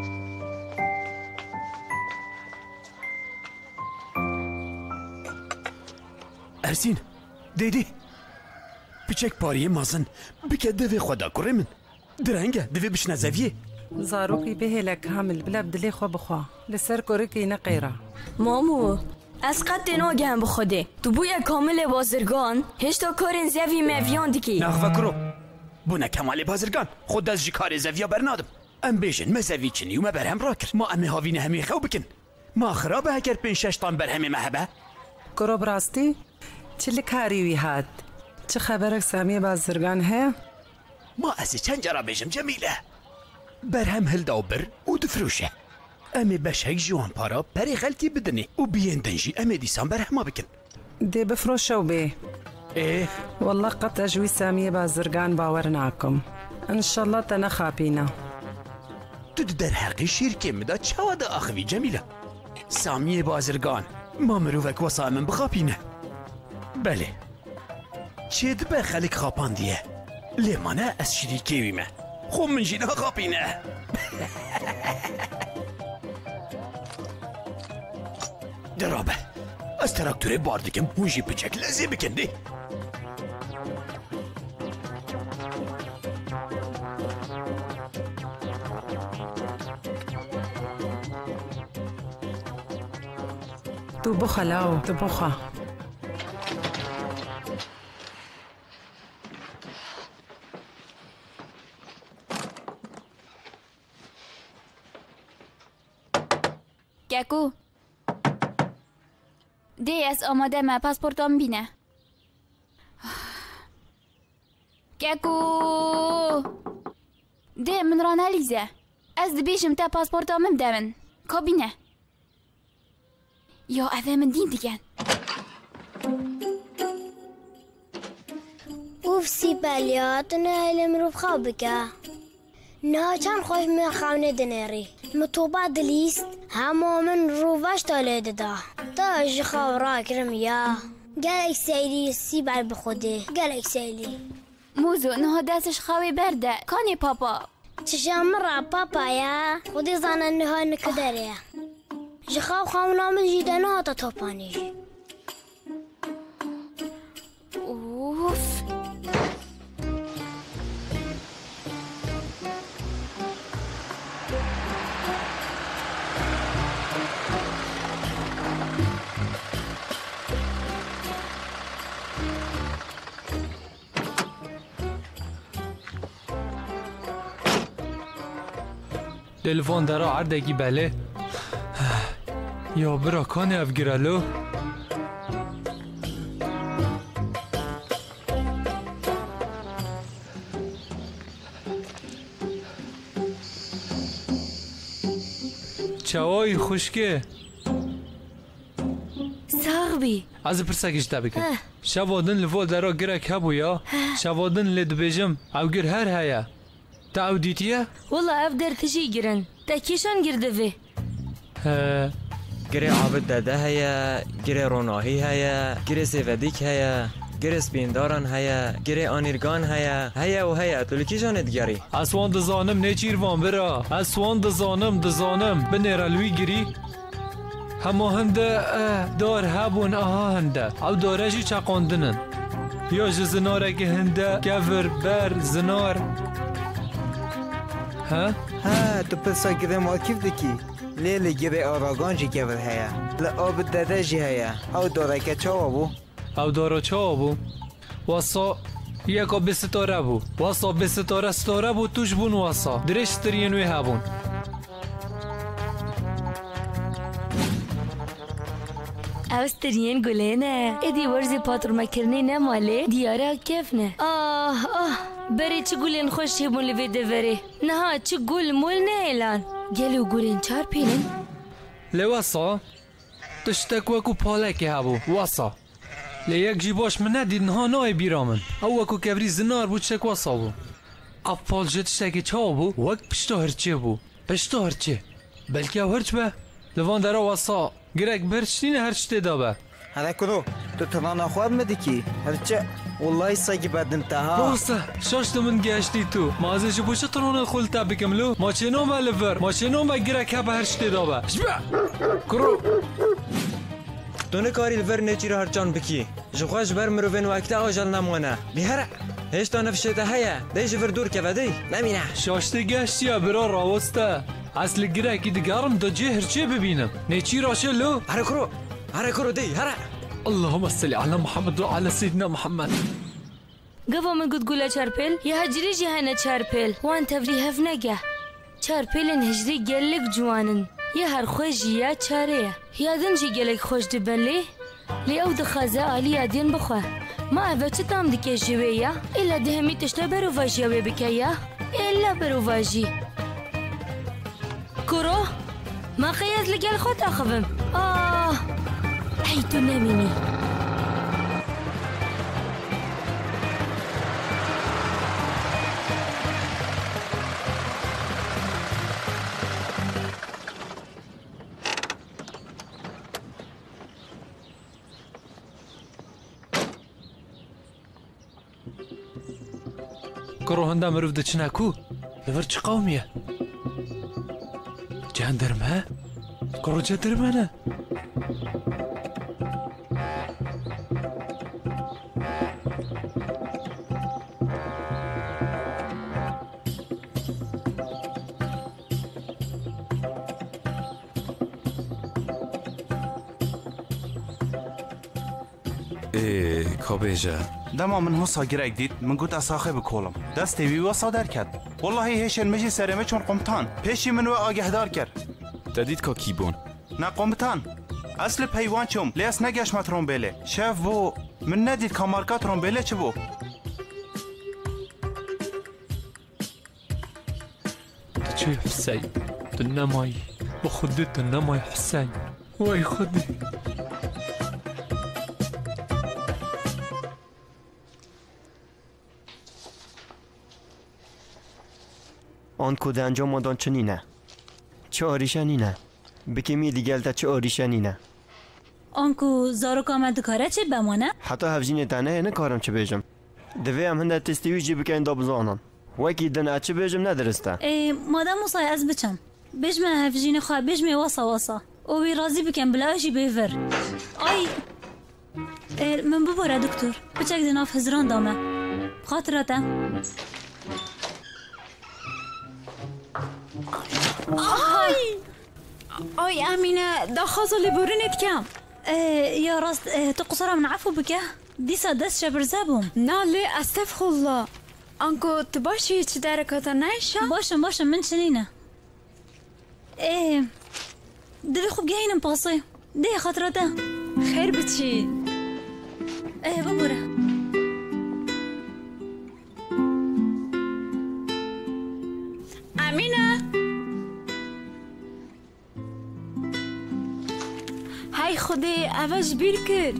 ارسین دیدی بچک پاری مازن بکه دوی خدا کره من درنگه دوی بشنه زویه زاروکی به لک حامل بلا بدلی خو بخوا لسر کورکی نقیره مامو از قد ناگهم به خوده تو بوی کامل بازرگان هشتا کارین زوی مویان دیکی نخفکرو بونه کمال بازرگان خود از جی کار زویا برنادم ام بیشن مزوی چنی و ما برهم را کرد ما امی هاوین همی خو بکن ما خرابه اگر پین ششتان برهمی مهبه کرو براستی چلی کاریوی هاد چه خبرک سامی بازرگان هه؟ ما از چند جرا بیشم جمیله برهم هلدا و بر و دفروشه امی بشک جوان پارا بری خلکی بدنی و بیین دنجی امی دیسان برهما بکن دی بفروشه و بی والله قد تجوی سامی بازرگان باور ناکم انشالله تنخابینا تو در حقی شیر که مدا چوا دا آخوی جمیله سامی بازرگان ما مروفك وصا من بخابينه بله چه دبه خلق خاپان دیه لیمانه از شریکی ویمه خو من جینه خاپینه درابه از تراکتوره باردکم هونجی بچک لزی بکنده تو بخه لاو تو بخه گکو دی از آماده ما پاسپورتام بینه گکو دی من رانا لیزه از دبیشم تا پاسپورتام دمن کابینه یا اوه من دین دیگن اوف سیپالیات نه المروف خوابکه نه چند خوش من خونه دنیری مطوبات دلیست همه من روش تاله دا تاج خورا کرم یا گلک سیلی سیبال بخوده گلک سیلی موزو نه دستش خواهی برده کانی پاپا چشم را پاپا یا خودی زنن نه نکدره جخاو خواهنا من جیده نه تا توپانی اوف تلفن درا عردگی بله یا برا کانه افگرالو چاوای خوشکه ساغبی از پرسکش تبکن شوادن لفول درا گرک هبو یا شوادن لد بجم او گر هر هیا تا او دیتیه؟ والله اف در تجي جرن تا كيشان جردفه گره عابد داده هیا گره روناهی هیا گره سیودیک هیا گره سپینداران هیا گره آنیرگان هیا و هیا تو لکیشان ادگاری اسوان دزانم نیچیر وان برا اسوان دزانم بنیرالوی گری همه هنده دار هبون آها هنده او داره جی چاقاندنن یا جزناره که هنده گفر بر زنار ها تو پسا گره ما کیف دکی لیلی گره آراگان جی گفر هیا لآب داده جی هیا او داره که چاوا بو او داره چاوا بو واسا یکا به ستاره بو واسا به ستاره بو توش بون واسا درش ترینوی هبون اوسترین گلینه ادی ورزی پاتر مکرنی نماله دیاره کیف نه بری چه گلین خوش هبون لوی دوره نه چه گل مول نه اعلان گلو گلین چار پینن لواسا تشتک وکو پالکی هبو واسا لیک جیباش من ندید نها نای بیرامن او وکو کبری زنار بود شک واسا بو اپال جد شکی چا بو وقت پشتا هرچه بو پشتا هرچه بلکه هرچ به لوان در واسا گرک برچتین هرچ تدا به هذا كله تترانا خواب مدكي هرچه والله ساقي بعد انتهى بوسه شاشت من گشتی تو مازش بوش ترونه خلتا بکملو ما چنو مالفر ما چنو ما گرک هب هرچ تدا به شبع کرو تو نکاری الور نچیر هرچان بکی جخواش بر مروین وقت آجال نمونه بیهره هیچ تا نفشته هیا دیش بر دور که ودی نمینه شاشت گشتی برا راوسته اصل گرکی دگرم دا جه هرچه ببینم نیچی راشه لو هره کرو دی هره اللهم صل على محمد وعلى سيدنا محمد قبل من قد قولا چارپل يا هجري جهانا چارپل وان تفري هفنقه چارپلن هجري قلق جوانن يا هر خوش يا چاره يا دنجي قلق خوش دبن لي او دخازه آلي يادين بخواه ما اوه چه تام دكي جوية إلا دهمي تشتا بروفاجي اوه بكيا إلا بروفاجي كورو ما قياس لك الخوت أخفم حيث ناميني كرو هندا مروف دچناكو لبر چ قوميه جاندرمه كرو جاندرمانه كابيجا دما من هو صاغر جديد من قلت اساخي بكولم دستي بي وصادر كد والله هيش المجي سرمه چون قمتان پیشی من و آگهدار کر تدید کا کیبون نه قمتان اصل پیوان چوم لیاس نگش ما ترومبله شاف بو من ندید کامارکا ترومبله چه بو تشي حسين تنماي وخدي تنماي حسين واي خدي آن کد انجام مادان چنینه چه آریشنینه بکمی دیگل تا چه آریشنینه آنکو زارو کامد کاره چه بمانه؟ حتی هفجین تنه نه کارم چه بیجم دوی هم هنده تستیوی جی بکن دا بزانم وکی دنه چه بیجم ندرسته مادم موسای از بچم بجمه هفجین خواه بجمه واسا اوی رازی بکن بلاوشی بیور آی من بباره دکتور بچک دناف هزران دامه خاطراته آی امینه دا خازو لبورنت کم یا راست تو قصرا من عفو بکه دیسا دست شبرزه بوم نه لی استغفر الله انکو تو باشی چی درکاتا نیشم باشم من چنینه دوی خوب گهینم پاسه ده خاطراته خیر بچی ببوره امینه های خودی اوش بیر کرد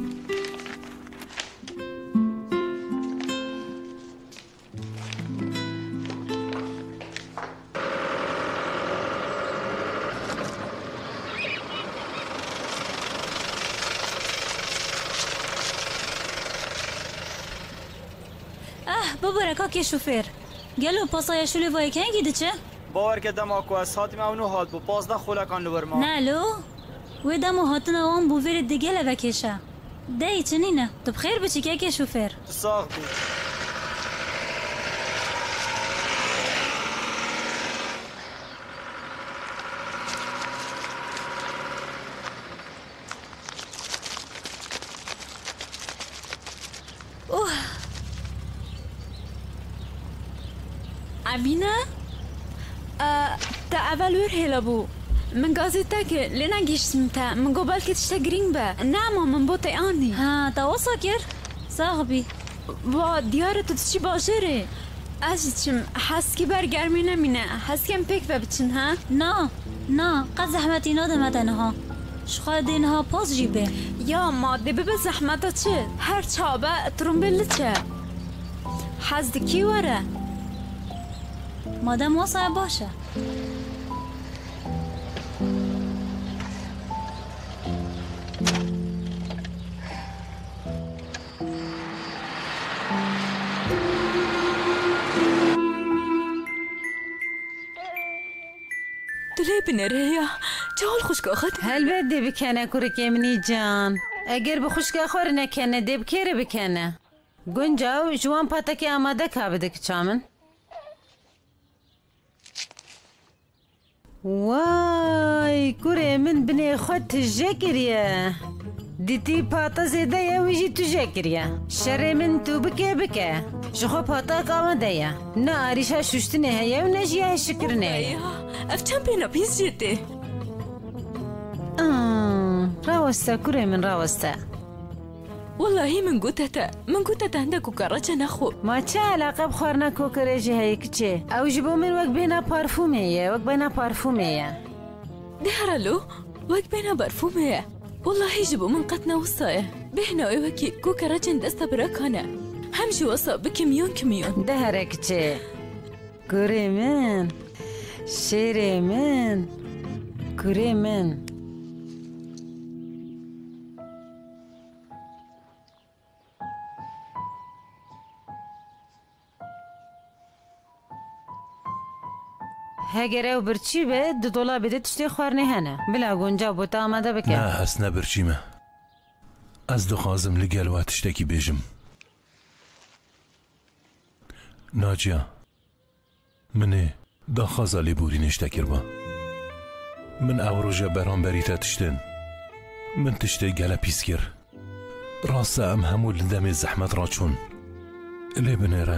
ببوره کاکی شوفر گلو پاسای شولی وای کنگی ده چه؟ باور که دم آکو از هاتیم اونو هات بو 15 خولکان لور ما نه لو و دمو هاتنا وان بو ویر دیگه لبکشه ده چنینه تو بخیر بچی که شوفر تو ساخ بی امینه تا اول ور هلا بو من گازیتا که لینا گیشتم تا من گوبال که تشتا گرینگ با نه ما من بوته آنی ها تا وصا کر صاحبی با دیاره تو چی باشه از چیم حس که برگرمی نمینه حس که پیک ببچن ها نه قد زحمتی نادم تنها شخواه دینها پاس جیبه یا ماده به زحمتا چه هر چابه ترومبل چه حس دکی وره مادم واسه باشه دلی بنره یا چهال خوشگاه خود هل بده بکنه کورکی منی جان اگر به خوشگاه خور نکنه دی بکره بکنه گنجاو جوان پاتکی آماده که بده که چامن وای کوره من بني خود تجاكريا ديتي باتا زيدا يا ويجي تجاكريا شري من تو بكا شخو باتا قاما دايا نا عريشا شوشتني هيا ونجيا شكرني افتن بينا بيز جدي راوستا كوري من راوستا والله من قوتتا عندك كوكاراجا نخو ما چه علاقه بخورنا کوکرجی هایی کچه او جبو من وقت بینا پارفومه دهرالو وقت بینا پارفومه والله جبو من قطنا وصايا بهنا وكي كوكاراجا دستا براكانا همشي وصا بكميون دهره کچه کوری من شیری من کوری من هەگەرە و برچی بێت دڵا بدێت شتێ خواردنێ هەنە بلا گونجا بۆ تا ئامادە بکە نا هەستنە برچیمە ئەس دخوازم لەگەل وا تشتێکی بێژم ناجیا منێ داخوازە لێبوورینێ شتێکرد بە من ئەو ڕۆژە بەرامبەریتە تشتن من تشتێک گەلە پیس کرد ڕاستە ئەم هەموو لە دەمێ زەحمەت ڕاچوون لێ بنێرە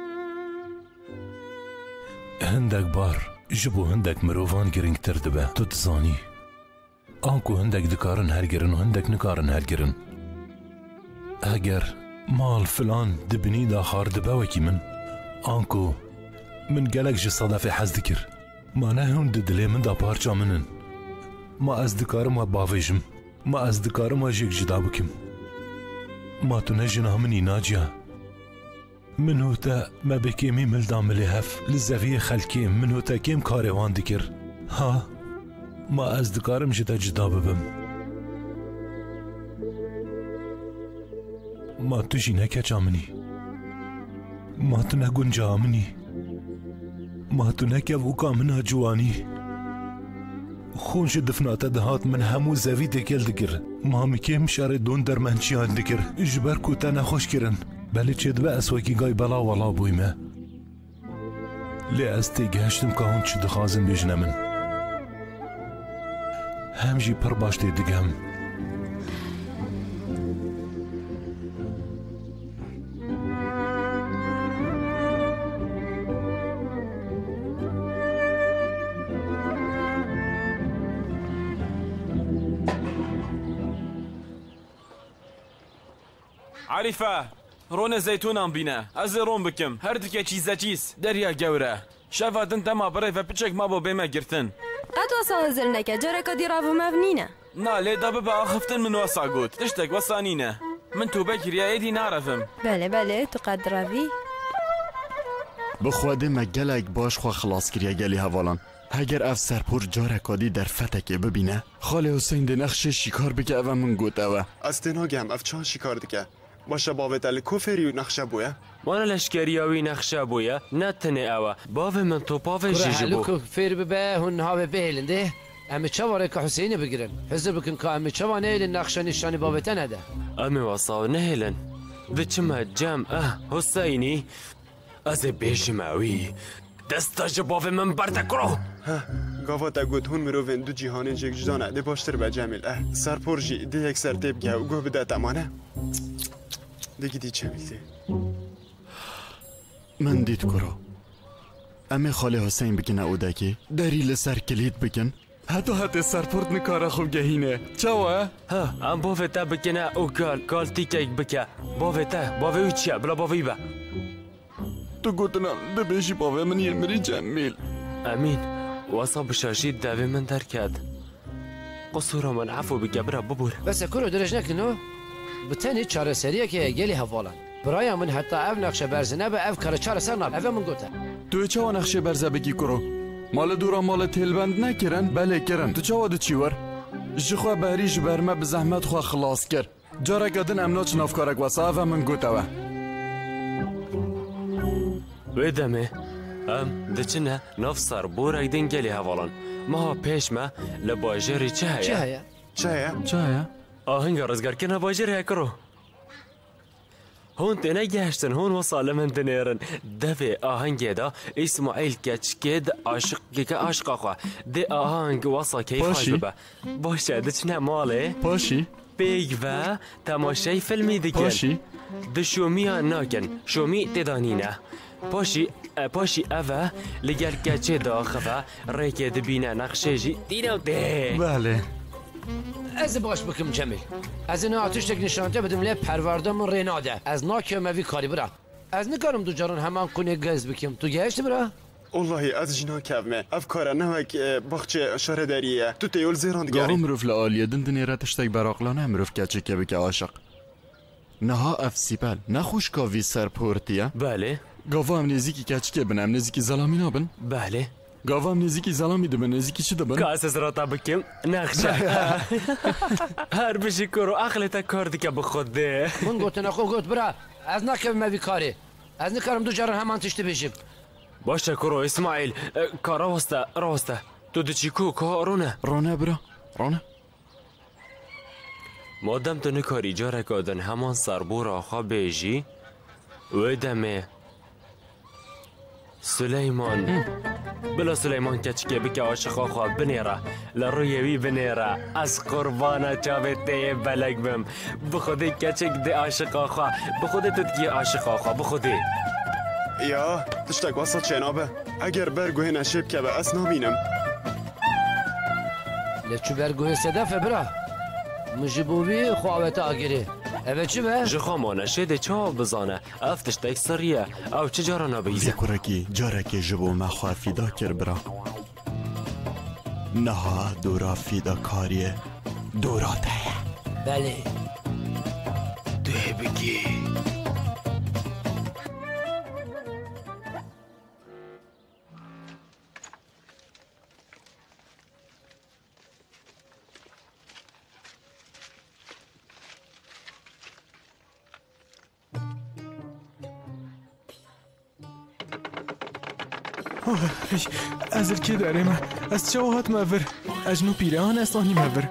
هەندێک بار ji bo hindek mirovan girîngtir dibe tu dizanî an ku hindek dikarin hergirin û hindek nikarin hergirin heger mal filan dibinî da xar dibe wekî min an ku min gelek ji sedefê hez dikir ma ne hûn di dilê min da parça min in ma ez dikarim we bavêjim ma ez dikarim we jêk jida bikim ma tu ne jina minî Naciya من هوتا ما بكيمي ملدا مليهف لزافية خلكيم من هوتا كيم كاري وان ديكر ها ما أصدقارم جدا جدا ببم ما تجي نكا جامني ما تنقون جامني ما تنكا وكا منها جواني خونش دفنات دهات من همو زافي ديكل ديكر ما مكيم شاري دون درمانشيان ديكر اجبر كوتا نخوش كرن بله چه دبه اسوکی گای بلا ولا بویمه لی از تی گهشتم که هون چه دخوازم بیجنه من هم جی پر باشتی دگم عارفه رون زيتونان بينا از رون بكم هر دكه چیزا چیز دریا گوره شفاتن تما برای و پچک ما با بما گرتن قد وصل زلنك جرك دي رافو مبنينه نا لي دابا بقى خفتن من وصا قوت تشتك وصانينه من تو بكر يا ايدي نعرفم بله تقد رافي بخواده مگلک باش خوا خلاص کریا گلی هوالان هگر اف سرپور جارکادی در فتکه ببینه خاله حسین ده نقشه شکار بکه او من گوت اوه استنا گم اف چان شکار دکه باشه باوت ال کوفری و نقشه بویا وانا لشکریاوی نقشه بویا نتنه اوه باو من تو باو جیجبو کوفر ببه هون ها بهلنده امی چواره که حسینه بگیرن حضر بکن که امی چوانه ایلن نقشه نشانی باوت نده امی وصاو نهیلن وچمه جم حسینی از بیشماوی دستا جباو من برده کرو گاوا تا گوت هون مروین دو جیهانی جک جدانه ده باشتر به جمیل سرپور جی ده یک سر تیب گه و گو بده تمانه دیگه دی چه میده من دید کرو امی خاله حسین بکنه او دکی داری لسر کلید بکن حتی سرپورت نکاره خوب گهینه چوه؟ ها ام باوه تا بکنه او کال تیکه بکه باوه تا باوه او چیه بلا باوه با تو گوتنم ده بیشی باوه من یه مری جمیل امین واسا بشاشید داوه من در کرد قصورا من عفو بکه برا ببور بس کرو درش نکنو بتنی چاره سریه که گلی حوالن برای من حتی اف نقشه برزنه به اف کار چاره سر ناب اف من گوته تو چه نقشه برزه بگی کرو مال دورا مال تلبند نکرن بله کرن تو چه چی ور جخوا بهریج برمه به زحمت خوا خلاص کر جارا گدن امناچ نافکارک واسا اف من گوته ویدمه دچنه نفسر بورک دین گلی حوالن ما پیش ما لباجری چه هیا؟ چه هیا؟ آهنگ رزگار کنه باجری ها کرو هون تنه گشتن هون وصال من تنیرن دفع آهنگ دا اسماعیل کچکید عاشق که عاشق آخوا ده آهنگ وصا کیف حال ببا باشه دچنه ماله پاشی بیگ و تماشای فیلمی دیگن پاشی ده شومی ها ناکن شومی تدانینه پاشی اوه لگل کچه داخفه ریکه دبینه نقشه جی دینو ده بله از باش بکم جمیل از اینا آتش تک نشانته بدم لی پرورده من ریناده از ناکه موی کاری برا از نکارم دو جاران همان کنه گز بکم تو گهشت برا والله از جنا کفمه افکار نهک بخچه شهر داریه تو تیول زیراند گاری مروف لآلیه دندنی را تشتک براقلانه مروف کچه که بکه عاشق نها اف سیپل نخوش کاوی سرپورتیه بله گاوا هم نزیکی کچه بنم نزیکی زلامی نابن بله گاوا هم نزیکی زلامی دبن نزیکی چی دبن کاس از راتا بکم نخشه هر بشی کرو اخلتا کار دیگه بخود ده من گوت نخو گوت برا از نکه موی کاری از نکارم دو جاران همان تشتی بشیم باشه کرو اسماعیل کارا راسته تو دچی کو کارونه برا رونه مادم تو نکاری جاره کادن همان سربور آخا بیجی و دمه سلیمان بلا سلیمان کچکه بکه عاشق آخا بنیره لرویوی بنیره از قربانه چاوته بلگ بم بخوده کچک ده عاشق آخا بخوده تدگی عاشق آخا بخوده یا تشتک واسه چنابه اگر برگوه نشیب که به اس نبینم لچو برگوه صدفه برا مجبوبی خواهت آگیری اوه چی به؟ جخامانه شده چا بزانه افتش تک سریه او چه جارا نبیزه ذکرکی جارکی جبو مخواه فیدا کر برا نها دورا فیدا کاریه دورا تایه بله ده بگی از کی داریم از چه وقت مور اجنو پیران استانی مور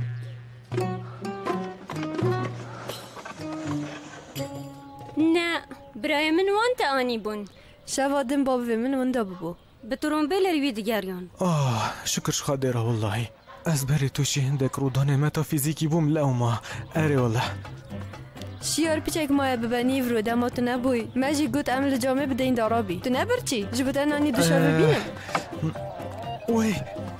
نه برای من وانت آنی بون شوادم بابا من وندا ببو به ترومبل روی دیگریان شکرش خادره والله از بری توشی هندک رودان متافیزیکی بوم لوما اره والله شیار پیچک ماه ببنی ورو دمات نبوی مجی گوت عمل جامعه بده این دارابی تو نبر چی؟ جبتن آنی دشار ببینم وی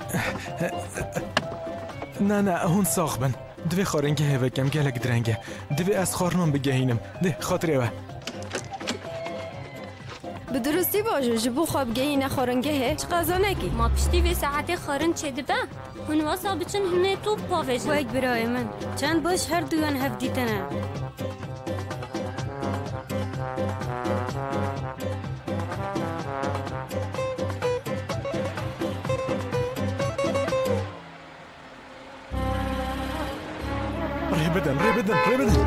نه هون ساخ بن دوی خارنگه هوکم گلک درنگه دوی از خارنام بگهینم ده خاطره و به درستی باشه جبو خواب گهی نخارنگه چه قضا نکی ما پشتی به ساعت خارن چه دبه هون واسا بچن همه تو پاوش ویک برای من چند باش هر دویان هفدیتنه ری بدن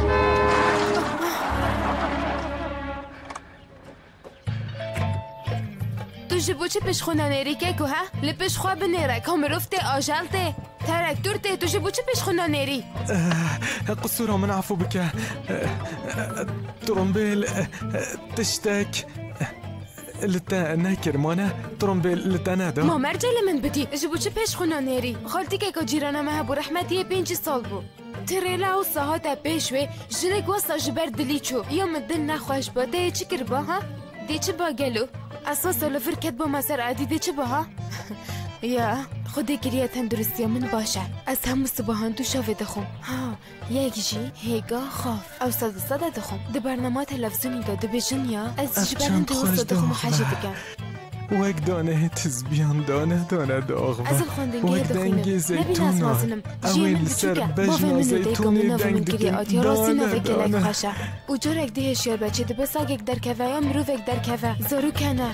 تو جبو چه پیش خونه نیری که که ها؟ لپش خواه بنیره که رفته آجلته ترکتورته تو جبو چه پیش خونه نیری؟ قصورا من عفو بکه ترومبیل تشتک لتا نکر مانه ترومبیل لتا ندا ما مرجع من بدی جبو چه پیش خونه نیری؟ خالتی که جیرانه مه بو رحمتی 5 سال بو تریلا و ساعت پیشوی جنگ واسه جبر دلی چو یا مدن نخواهش با ده چی کر با ها؟ ده چه با گلو؟ اساس لفر کد با مسر عادی ده چه با ها؟ یا خودی گریه تندرستی من باشه از هم صبحان تو شاوه دخم ها یک جی هیگا خوف او صد دخم ده برنامه تلفزیونی دا ده بیشن یا از جبرن تو وسط دخم حاجه دکن وک دانه تزبیان دانه داغ از الخوندنگی دخوینم نبین از مازنم اویل سر بجنا زیتونی دنگ دکن دانه خوشه او جارک ده هشیار بچه ده بس اگه در کوه یا مروفک در کوه زارو کنه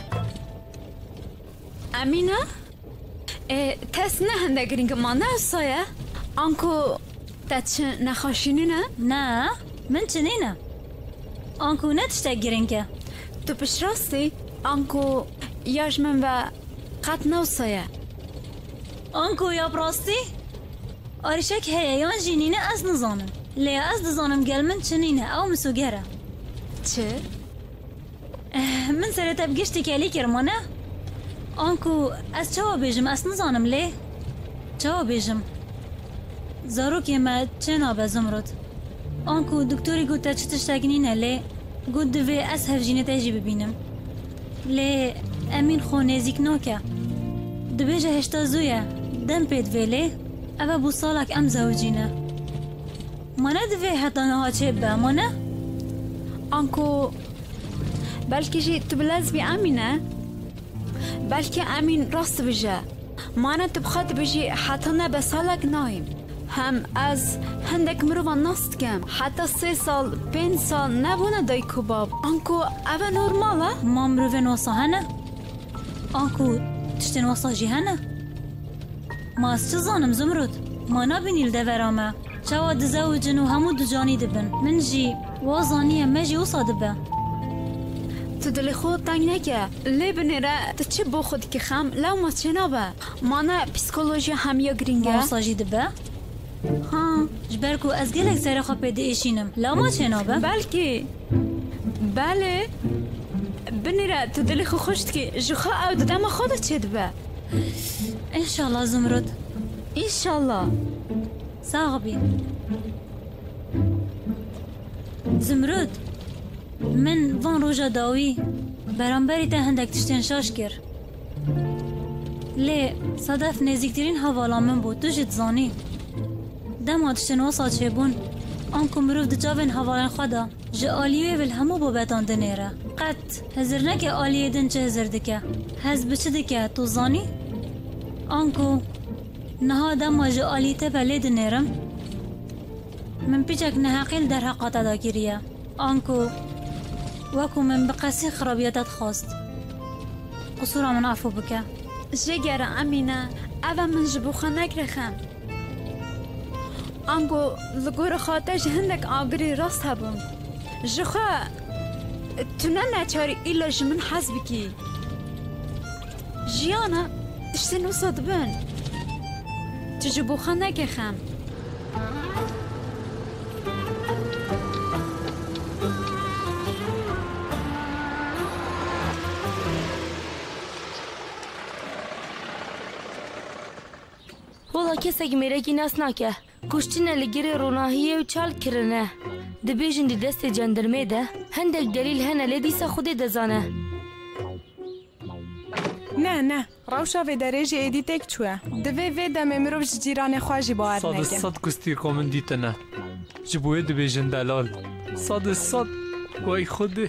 امینه؟ کس نه هنده گرینگ ما نه سایه؟ آنکو تچ نخاشینی نه من چنینه آنکو نتشته گرینگه تو پش راستی؟ آنکو یاش من و قط نو سایه آنکو یا براستی؟ آرشک هیه یان جینینه از نزانم لیا از دزانم گل من چنینه او مسوگره چه؟ من سرتا بگشتی کلی کرمانه؟ آنکو از چه بیجم از نزانم لی؟ چه بیجم؟ زاروکی ما چه نابه زمرد؟ آنکو دکتوری گوته چه تشتگنینه لی؟ گود دوی از هفجینه تجی ببینم لی امین خو نزیک ناکه دبیجه هشتا زویه دم پید ویلی اوه بو سالک ام زوجینه مانه دوی حتی نها چه به مانه؟ آنکو بلکه جی تو بلز بی امینه؟ بلکه امین راست بجه مانه تو بخواد بجی حتی نه به سالک نایم هم از هندک مروان ناست کم حتی 3 سال 5 سال نبونه دای کباب آنکو اوه نورماله؟ ما مروان واسه هنه؟ آنکو تشتین واسه جی هنه؟ ما از چه زانم زمرد؟ ما نبینیل دورامه چوا دزوجن و همو دو جانی دبن من جی وازانیه مجی وصا دبه تو دل خود تنگ نکه لی بنیره تو چه با خود که خم لو ما چه نابه مانه پسیکولوژی همیا گرینگه ماساژی دبه ها جبرکو از گلک سر خواه پیده ایشینم لو ما چه نابه بلکه بله بنیره تو دل خود خوشت که جخوا او ددم خودت چه دبه انشالله زمرد انشالله ساغبی زمرد من وان روژا داوی برانبری تا هندک تشتین شاش کر لی صدف نزیکترین حوالا من بود تو جد زانی دما تشتین واسا چه بون آنکو مروف دجاوین حوالان خدا جا آلیوی ول همو بابتان دنیره قد هزر نکه آلیه دن چه هزر دکه هز بچه دکه تو زانی آنکو نها دما جا آلیه تبلی دنیرم من پیچک نهاقیل در حقات ادا کریه آنکو وكو من بقاسي خرابياتات خواست قصورا من عفو بك جيجر أمينة أبا من جبوخة نكرخم أنكو لقور خاطش هندك آقري راس هبون جخا تنانا چاري إلا جمن حزبكي جيانا تشتنو صدبن تجبوخة نكرخم والله کسک میرکی ناس ناکه کشتینه لگیری روناهیه و چال کرنه دبیجن دی دست جندرمه ده هندک دلیل هنه لیدیسا خودی دزانه نه روشا و درجه ایدی تک چوه دوی و دم مروف جیران خواهی باید نگه صد کستی کامن دیتنه جبوه دبیجن دلال صد وای خوده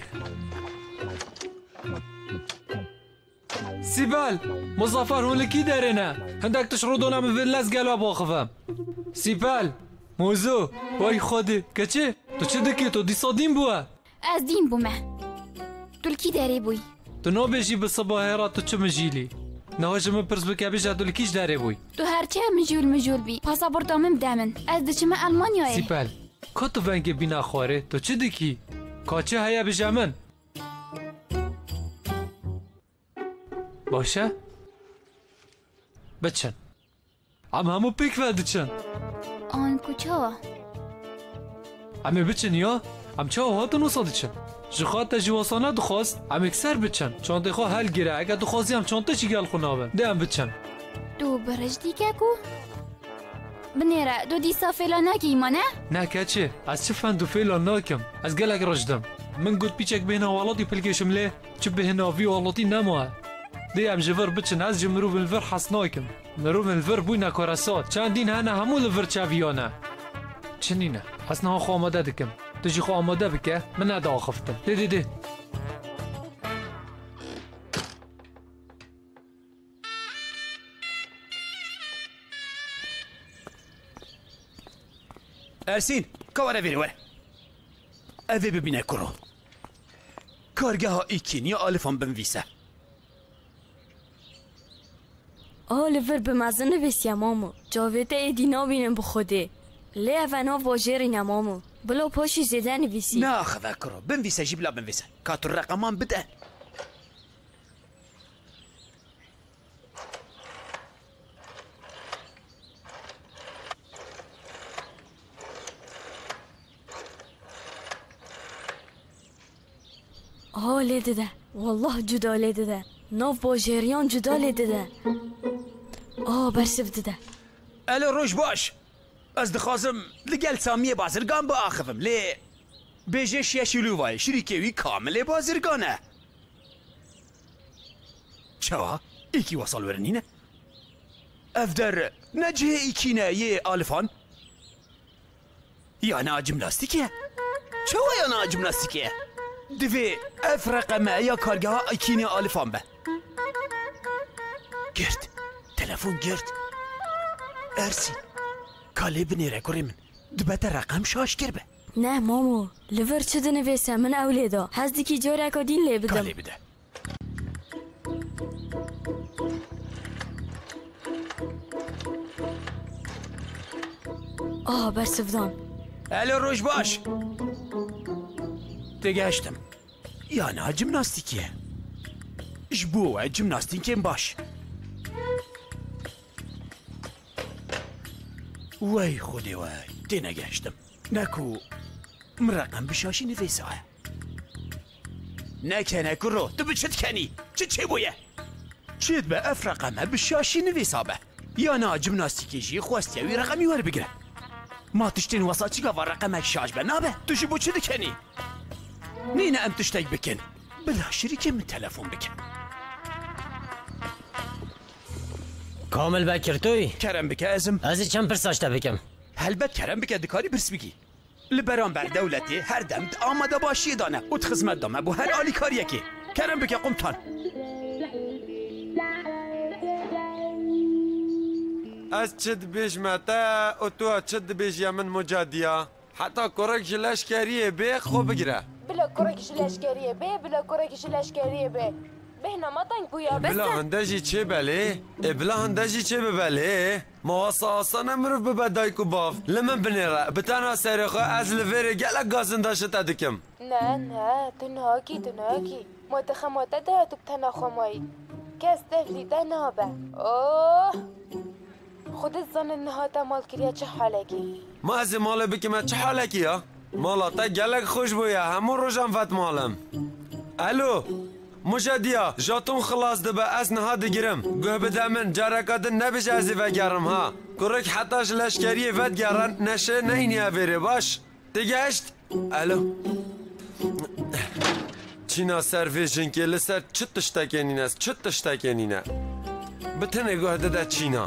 سیبال مظفر هون لکی داره نه هندک تشرو دونم ویلز گلو باخفم سیبال موزو وای خوده کچه تو چه دکی تو دیسا دین بوه از دین بومه تو لکی داره بوی تو نو بیشی به صباحه را تو چه مجیلی نهاش من پرس بکه بیشه تو لکیش داره بوی تو هرچه مجول بی پاسپورتا من بدمن از دچمه المانیای سیبال که تو ونگه بینا خواره تو چه دکی کاچه هیا بیشه من باشه؟ بچن همو پیک ودچن آن کجا؟ بچن یا؟ چه هاتون وصاد چن جخوات تجواسانه دخواست اکثر بچن چانته خواه هل گیره اگه دخواستی چانته چی گل خونابن ده بچن دو برش دیگه کو؟ بنیره دو دیسا فیلا ناکی ایمانه؟ نه کچه از چه فن دو فیلا ناکم از گلک رجدم من گود پیچک بین حوالاتی پلگشم لی چه بین آوی حوالاتی نموه دی ام جور بچن از جمرو بالفر حسناكم مرو بالفر بوينا كوراسات چندين هنا همو الفر چاويانا چنينه حسنا خو آماده دكم تجي خو آماده بك من ادا خفتم دي ارسين كوارا فيري ورا افي ببينا كرو كارجها ايكين يا الفان بنفيسه آلیور به مزن نویسیم مامو جاویده ایدی نابینم بخوده لی اونا واجرین مامو بلا پاشی زیده نویسی نه خدا کرو بنویسه جیب لا بنویسه کاتو رقمان بده لیده ده والله جدا لیده ده ناف واجریان جدا لیده ده برسف دده الو روش باش از دخوازم لگل سامیه بازرگان با آخفم لی بیجش یا شلووای شریکوی کامل بازرگانه چوا؟ ایکی وصل ورنینه؟ افدر نجه ایکینه یه آلفان؟ یا نا جملاستیکیه؟ چوا یا نا جملاستیکیه؟ دوی اف رقمه یا کارگاه ایکینه آلفان به گرد تلفون گرد ارسی کالی بنیره کوری من دبت رقم شاش کربه نه مامو لیور چه دنویسه من اولیدا هزدی که جاره که دین لی بدم کالی بده برسفدان الو روش باش دگشتم یانا جیمناستیکیه ji bo we jimnastîkên baş wey xwedê we tê negeştim neku min reqem bişaşî nivê saye nekene kuro tu bi çi dikenî çi çêbûye çê dibe ev reqeme bişaşî nivê sabe yana jimnastîkê jî xwestiye wî reqemî werbigire ma tiştên wesa çi gava reqemek şaş be nabe tu ji bo çi dikenî nîne em tiştek bikin bila şirîkê min telefon bikin کامل بکر توی؟ کرم بکه ازم از چند پرساشته بکم هلبت کرم بکه دکاری پرس بگی لبران بر دولتی هر دم آماده باشی دانه و خدمت دامه بو هر آلی کاریه که کرم بکه قمتان از چد بیش متا و تو چد بیش یمن مجادیا حتی کرک جلشکریه به خوب بگیره بلا کرک جلشکریه به بلا کرک جلشکریه به بهنا ما تنگ بویا بس بلا هندجی چه بله؟ بلا هندجی چه ببله؟ مواسا آسانه مروف ببدای کو باف لمن بنیره بتنها سریخو از لفره گلک گازن داشت ادکم نه نه تنهاکی متخماته ده تو بتنها خمایی کس تفلی ده نابه اوه خودت زن انها مال کریا چه حالکی ما از مال بکمه چه حالکی ها؟ مالا تا گلک خوش بویا همون روشم فت مالم الو مجدیا جاتون خلاص دبه از نها دگیرم گوه بده من جرکاتن نبیش ازی وگرم ها کرک حتاش لشکریه ود گرن نشه نینی اویره باش دیگهشت الو چینا سرویشن که لسر چت تشتکنین است چت تشتکنینه بتنه گوه دده چینا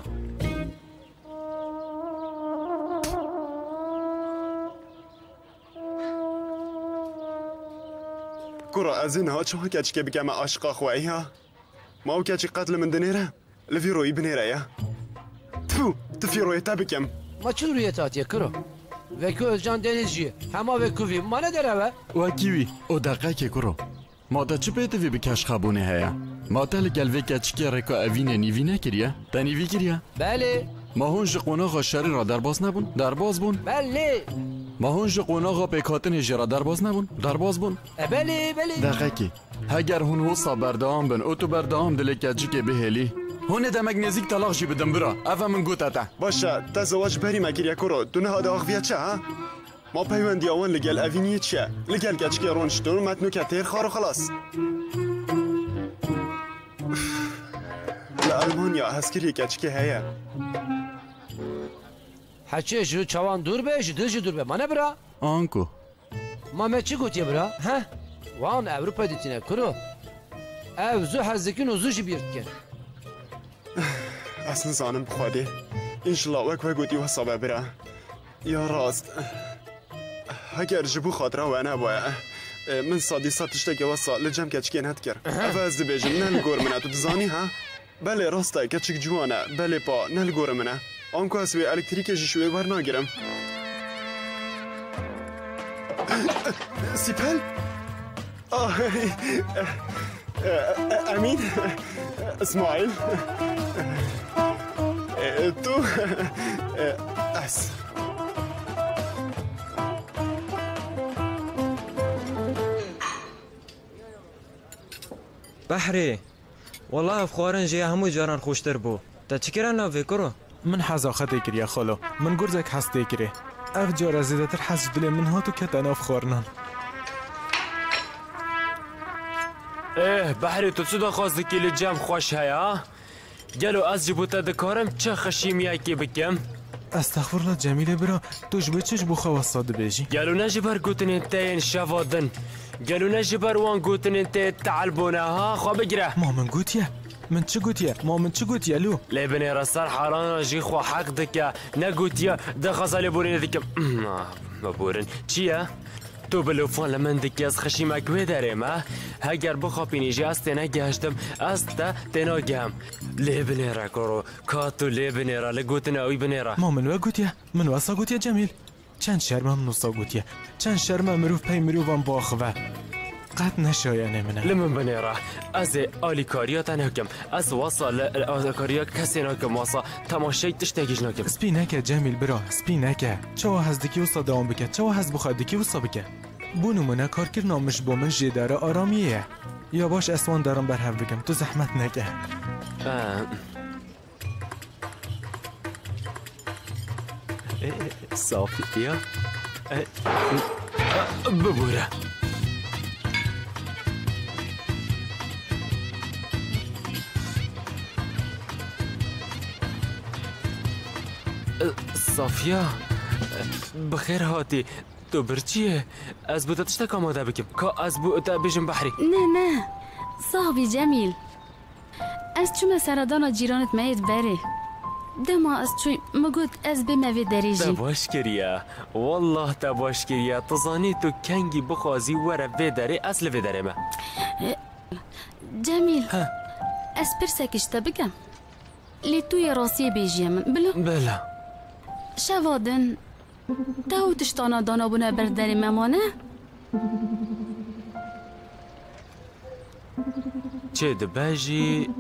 كرة أزينها شو هكاتش كي بكام عشقا خويها ما هو كاتش قتل من دنيرة لفيرو يبنيرة يا تفو تفيرو يتابكم ما چون روی تاتیه کرو وکو جان دنیزجیه هما وکووی ما نداره و وکیوی او دقیقه کرو ما دا چه پیتوی بکش خابونه هیا ما تا لگل وکا چکی رکا اوینه نیوی نکریه تا نیوی کریه بله ما هون جقوناغا شری را درباز نبون درباز بون بله ما هون جقوناغا پیکاتن جرا درباز نبون درباز بون بله دقیقی هگر هون وصا بردام بن او تو بردام دلکجی که بهلی هون دمک نزیک طلاق جی بدم برا افا من گوت اتا باشه تزواج بری مگیر کرو دونه هاده آخویه چه ها ما پیوندی آوان لگل اوینیه چه لگل گچکی رونشتون متنو کتیر خارو خلاص لألمانيا هسكري كاتشكي هيا حچه جو چوان دور به جو دل دور به ما نبرا آنکو ما چی گوتیه برا ها وان اوروپا دیتینه کرو او زو حزکین و زو جی بیرد کن اصلا زانم بخواده انشالله وک گوتی و حسابه برا یا راست اگر جبو خاطره و انا باید من صادی ساتشتگه وصا لجم کچکی نهد کر افا از دبیجم نلگور منه تو دزانی ها بله راسته کچک جوانه بله پا نلگور منه آنکو هسوی الکتریک جیشوی بر ناگرم سیپل؟ امین اسماعیل تو اس بحری والله افخوارن جي همو جاران خوشتر بو تا چکران ناوی کرو من حزا خطی کریا خالو من گرزک هستی کری اف جار زیدتر حز دل من هاتو کتن افخوارنان بحری تو چه دخواستی که لجم خوش هیا؟ گلو از جبوتا دکارم چه خشیمی که بکم؟ استغفرالله جمیله برا توش به چش بو خواستاده بیجی گلو نجبر گوتن انتین شوادن گلو نجبر وان گوتن انت تعلبونه ها خواه بگره ما من گوتیه من چه گوتیه ما من چه گوتیه لو لبنی رسال حالانا جی خوا حق دکه نگوتیه دخواسا لبورین دکه بورین چیه؟ تو بلوفان لمن دکی از خشیمک داره ما هگر بخوابینی جی از تنه گشتم از تا تنه گم لبنی را کرو کاتو لبنی را لگوتن اوی بنی را ما من وگوتیه من واسا گوتیه جمیل چند شرمم نوسا گوتیه چند شرمم مروف پی مروفم باخوه قد نشاینه منه لمن بنی را از آلی کاریا تنهکم از واسا کاریا کسی نکم واسا تماشای تشتگیش نکم سپی نکه جمیل برا سپی نکه چوا هزدکی وسا دوام بکه چوا هز بخوادکی وسا بکه بو نمونه کارکردنا مش بو من جداره آرامیه یا باش اسوان دارم بر هف بگم تو زحمت نگه صافیه ببوره صافیه بخیر هاتی تو برچیه از بوده تشتک آماده بکم که از بوده بیجم بحری نه صاحبی جمیل از چون سردان جیرانت مید بره دما از چون مگود از بموی دریجی تباش کریه والله تباش کریه تزانی تو کنگی بخوازی وره وی داره اصل وی داره ما جمیل از پرسکش تا بگم لی توی راسی بیجی من بلا شوادن تو تشتانا دانا بنا برداری ممانه چه دباجی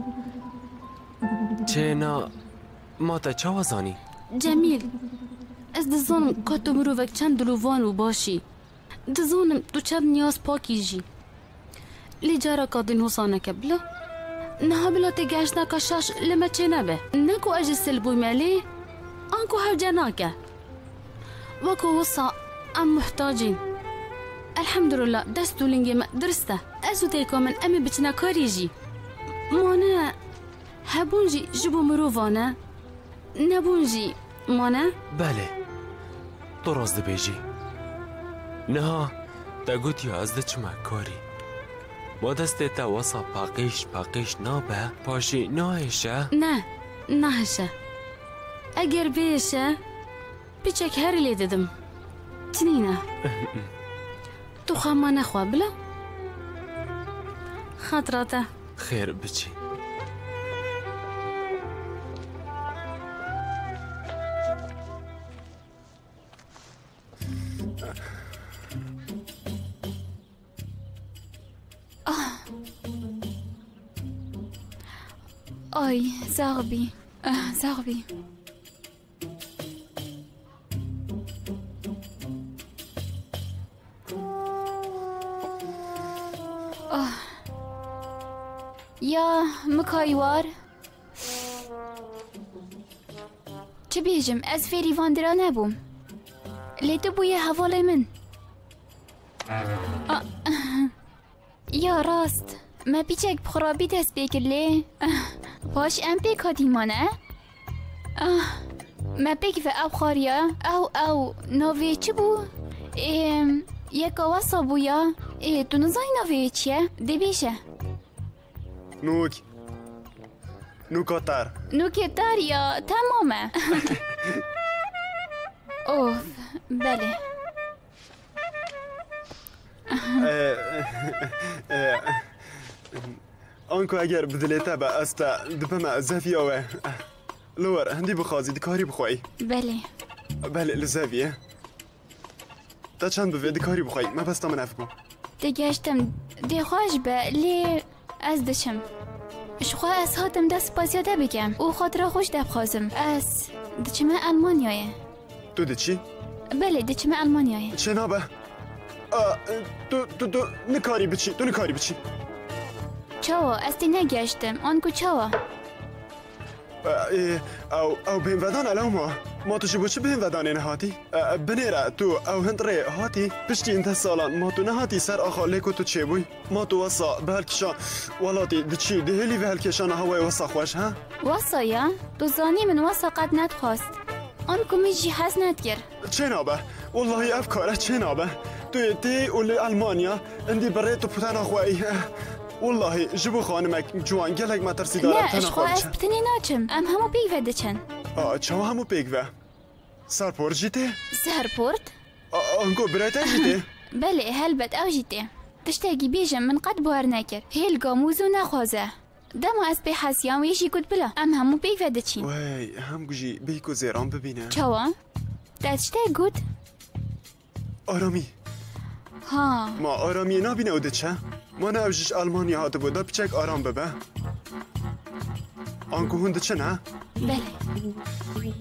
چه نا ما تا چه وزانی جمیل از دزانم که تو مروفک چند دلووان باشی دزانم تو چند نیاز پاکی جی لی جارا کادین حسانه که بلا نه بلا تگشت نکشاش لما چه نبه نکو اجی سلبوی مالی آنکو هفجه ناکه وكو وصا أم محتاجين الحمد لله دستو لنجي ما درسته أزو تيكو من أمي بتنا كاريجي مانا هبونجي جبو مروفانا نبونجي مانا بله تو راز دبيجي نها تاقوت يا أزد چما كاري ما دسته تا وصا باقيش نابه پاشي ناهشه نهشه اگر بيشه بيچك هاري لي ددم تنينه تو خاما نخوا بلا خاطراته خير بچي آی زغبی زغبی یا مکایوار چه بیجم از فیری واندرا نبوم لیتو بوی حواله من یا راست ما بیچک بخرابی دست بکر لی باش ام پیک هاتیمانه ما پیک و اب خاریا او نوی چی بو یکا واسا بویا تو نزای نوی چیه دی بیشه نوکاتر یا تمامه اوه بله آنکو اگر بدلیته با استا دبما زفی اوه لور هندی بخوازی دکاری بخوایی بله لزفیه تا چند بوی دکاری بخوایی ما بستا من افکو دگشتم دی خوش به لی از دشم شخوا از هاتم دست پاسیاده بگم او خاطره خوش دبخوازم از دچمه المانیایه تو دچی؟ بله دچمه المانیایه چه نابه؟ تو نکاری بچی چاوا استی نگشتم آنکو چاوا او بین ودان الان ما تو شبو چه بین ودان نهاتی؟ بنیره تو او هندره هاتی پشتی انت سالان ما تو نهاتی سر آخا لیکو تو چه بوی؟ ما تو وصا به هلکشان ولاتی دچی دهلی به هلکشان هوای وصا خوش ها؟ وصا یا؟ تو زانی من وصا قد ندخواست آنکو میجی حس ندگر چه نابه؟ والله افکاره چه نابه؟ توی تی اولی المانیا اندی برای تو پتن آخوایی والله جبو خانمک جوان گلک ما ترسی دارم نه اشخوا اسب تنی ناچم ام همو پیگوه دچن چاو همو پیگوه سرپورت جیته؟ سرپورت؟ انگو برایتا جیته؟ بله هلبت او جیته تشتاقی بیجم من قد بار نکر هیل گاموزو نخوازه دما از پی حسیان ویشی کد بلا ام همو پیگوه دچین وای هم گوشی بیکو زیران ببینه چاوا؟ داشته گود؟ آرامی ها ما آرامی نبینه اوده چه؟ ما نوجش آلمانیا هاته بوده بچک آرام ببه آنکو هنده چه نه؟ بله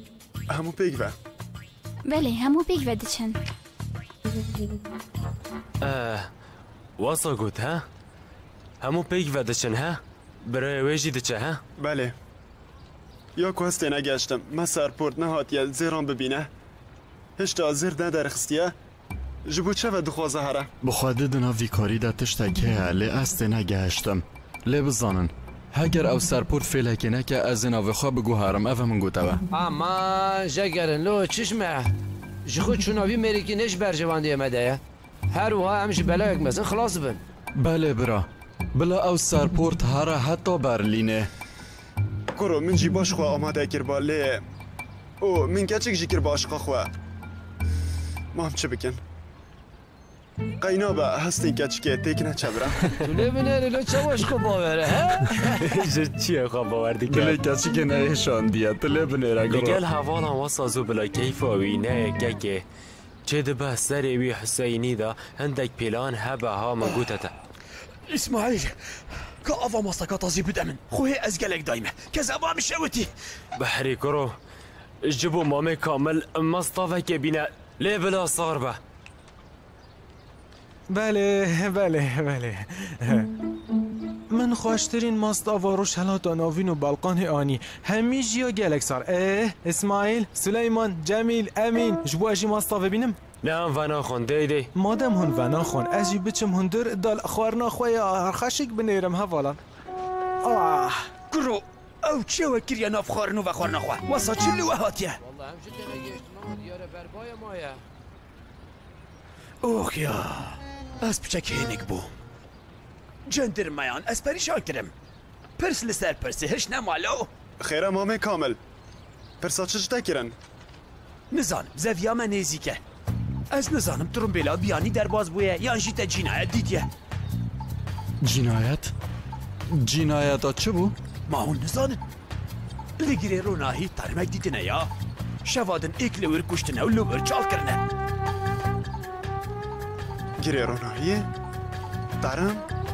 همو پیگوه بله همو پیگوه دچن واسا قوت ها همو پیک و دچن ها برای ویجی دچه ها بله یا که هستی نگشتم ما سرپورت نهات یا زیران ببینه هشتا زیر ده درخستیه جبو چه و دخوازه هره بخواده دنا ویکاری ده تشتکه لی است نگشتم لی بزانن هگر او سرپورت فیلکی نه که از این او خواه بگو هرم او من گوته با اما جگرن لو چشمه جخود چوناوی مریکی نش برجوانده مده هر وها همش بلا یک مزن خلاص بن بله برا بلا او سرپورت هره حتی برلینه کرو من جی باش خواه آماده کر با لی او من کچک جی کر باش خواه ما هم چه بکن قینا با هستین کچکه تیک نه چه برا تو لی بنه لو چه باش خواه باوره ها چیه خواه باوردی که بله کچکه نه شاندیه تو لی بنه را گرو لگل حوالا واسازو بلا کیف آوی نه که چه دبه سری وی حسینی دا هندک پیلان هبه ها مگوتتا اسماعیل که آوا مستقا تازی بوده من خواه از گلک دایمه که زبا میشوتی بحری کرو جبو مامه کامل مصطفى که بینه لی بلا صار به بله من خواشترین ماست آواروش هلات آناوین و بلقان آنی همی جیا گلک سار اسماعیل سلیمان جمیل امین جبو اجی ماستاف بینم نه هم ونا خون دی مادم هون ونا خون اجی بچم هندر دال خوارنا خویا هرخشک بنیرم هوالا کرو او چه وکر ناف خوارنو و خوارنا خواه واسا چلی و هاتیه والله همشه دلگشت ما دیاره بربای مایه اوه یا از بچک هینک بو جندر میان از پریشان کرم پرس لسر پرسی هش نمالو خیره مامه کامل پرسا چجده کرن نزانم زویا من نزیکه از نزانم ترون بلا بیانی در باز بویه یا انجیت جنایت دیدیه جنایت ها چه بو؟ ما اون نزانم لگیره رو ناهی ترمک دیدنه یا شوادن ایک لور کشتنه و لور چال کرنه گیره رو ناهیه؟ دارم؟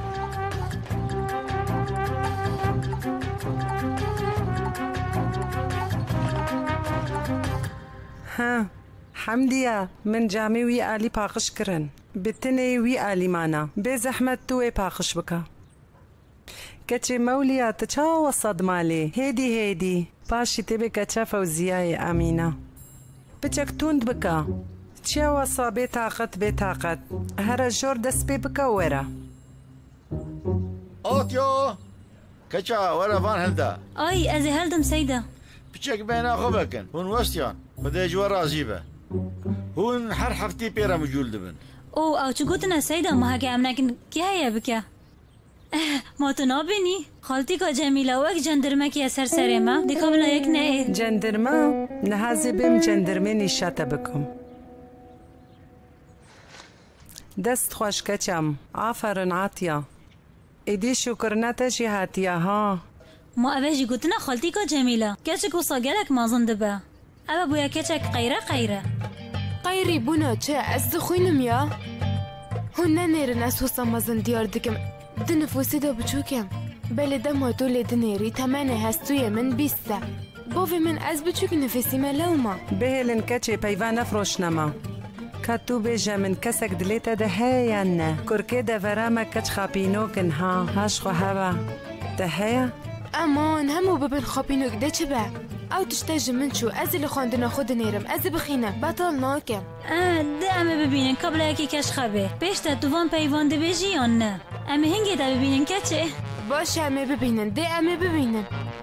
ها حمدیه من جامی وی آلی پاقش کرن بتنی وی آلی مانا به زحمت توی پاقش بکا کچه مولیا تچا وصد مالی هیدی پاشی تبه کچا فوزیای امینه بچک توند بکا چه وصا به طاقت هر جور دست بی بکا ورا آتیو کچا ورا وان هلدا آی از هلدم سیده بچک بینا خو بکن هون وستیان بده جوا راضی به هون هر هفته پیرا مجول دبن او چو گوتنا سیده ما هکه امنکن که هیا بکه ما تو نابینی خالتی که جمیله وک جندرمه که سر سره ما دیکا بلا یک نه جندرمه نهازی بیم جندرمه نیشتا بکم دست خوش کچم آفرین عاطیا ایدی شکرنتا جی هاتیا ها ما اوه گوتنا خالتی که جمیله کچک و ساگلک مازن دبه اوه بویا کچک قیره قیری بونا چه از خوینم یا هون ننیرن از حسا مازن دیار دکم دنفوسی دا بچوکم بله دما تو لیدنیری تمنه هستوی من بیسته باوی من از بچوک نفسی ملوما بهلن کچه پیوان افروش نما کتو بیجا من کسک دلیتا ده هیا نه کرکه ده ورامه کچ خاپینو کن هاش خو هوا ده هیا امان همو ببن خاپینو ده چه با او تشتاج من شو از اللي خواندنا خود نيرم از بخينا بطل ناكم ده امه ببینن قبل اکی کش خبه پیشتا دوان پیوان ده بیجی یا نه امه هنگی ده ببینن کچه باشه امه ببینن ده امه ببینن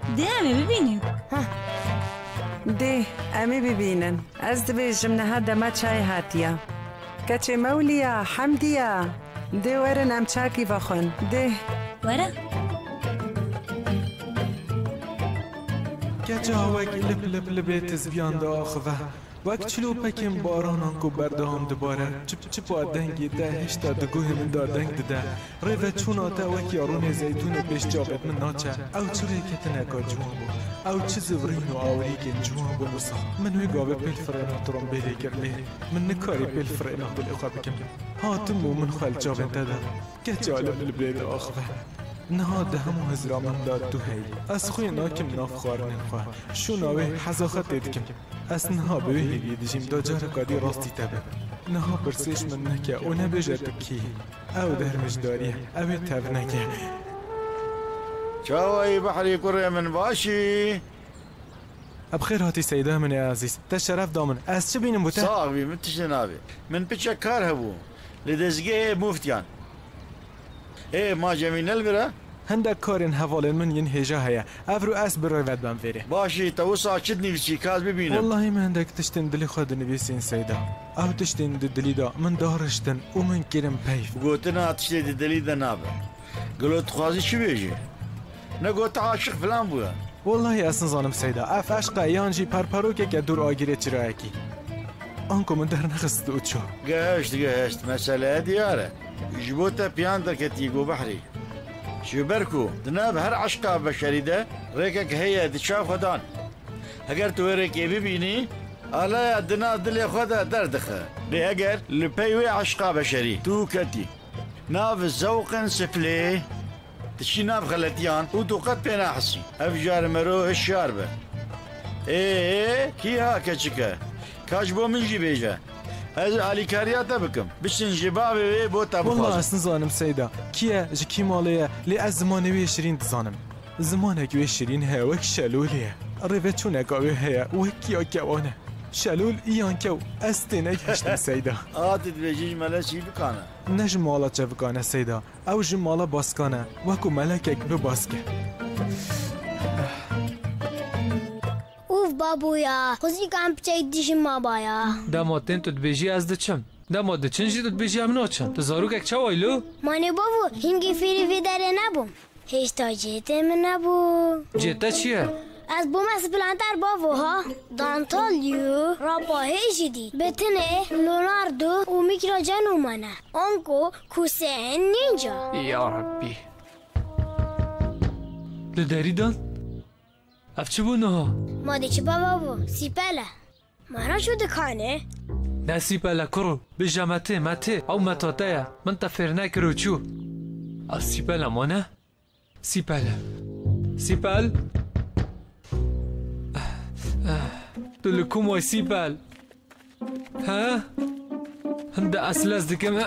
ده امه ببینن از ده بیجم نه ده ما چای هاتیا کچه مولیا حمدیا ده ورن ام چاکی بخون ده ورن گجا وک لب لبیت زبیان دا آخوه وک چلو پکم بارانان کو بردهام دباره چپ دنگی ده هشتا دگوه من دا دنگ ده ریوه چونا تا وک یارون زیتون پیش جابت من ناچه او چو ریکت نکا جوان بو او چه زورین و آوریکن جوان بو بسا من وی گاوه پیل فرینا ترام بیلی کرلی من نکاری پیل فرینا بل اخوا بکم هاتم و من خوال جابت ده گجا لب لبیت آخوه نها ده همو هزرا من داد تو هی از خوی ناکم ناف خوارن خواه شو ناوه حزاخت دیدکم از نها به هیوی دیجیم دا جار قادی راستی تبه نها پرسیش من نکه او نبیجد کی او درمش داریه او تب نکه چاوی بحری کره من باشی بخیر هاتی سیده من عزیز تشرف دامن از چه بینم بوده؟ صاحبی من تشنابی من پیچه کار هبو لدزگه مفتیان ما جميل البرا هندك كارن حوالين من ين هجا هيا افرو اس بروي ود بان فيري باشي توسع چد نويسي كاز ببينم والله ما عندك تشتن دلي خود نويسين سيدا او تشتن دلي دا من دارشتن ومن كرم بيف قوتنا تشتن دلي دا نابا قلت خوازي شو بيجي نقوت عاشق فلان بويا والله اصلا ظالم سيدا اف عشقا يانجي پرپروكه که دور آگیره چرايكي انكو من در نخست اوتشو قهشت مسألة ديارة جبوتا بيان دركتي قو بحري شو بركو دناب هر عشقا بشري ده ريكك هي دشاف خدان اگر تو ريك ببيني الا دناب دلي خدا دردخه لي اگر لبيوي عشقا بشري تو كتي ناف الزوق سفلي تشي ناف غلطيان ودو قد بينا حسي افجار مرو الشاربة ايه كي هاكا چكا كاجبو من جي بيجا از علی کاریاتا بکم بشن جبابه بو تابو والله اصلا زانم سيدا كيا جكي ماليه لي از زمانه شيرين تزانم زمانه كي شيرين هي وك شلوليه ريفتونه قوي هي وكيا كوانه شلول ايان كو استنه گشتم سيدا عادت بجيج مالا چی بکانه نجم مالا چه بکانه سيدا او جم مالا باسکانه وکو ملکک بباسکه بابویا خوزی کام بچه دیشم ما بایا دماتن تو دبیجی از دچم دمات دچنجی تو دبیجی هم ناچن تو زاروک اک چه وایلو مانه بابو هنگی فیری ویداره نبوم هشتا جیته من نبو جیته چیه؟ از بوم از پلانتر بابو ها دانتالیو راباهی جدید بتنه لوناردو و میکروجن اومانه آنکو کوسه نینجا یا ربی لداری دان؟ اف چه بونه ها؟ ما دی چه بابا سیپله مانا شو دکانه؟ نه سیپله کرو بجا مته او متاته من تفر نکرو چو او سیپله مانه؟ سیپله سیپل؟ تو لکوم وای سیپل ها؟ هنده اصل از دکمه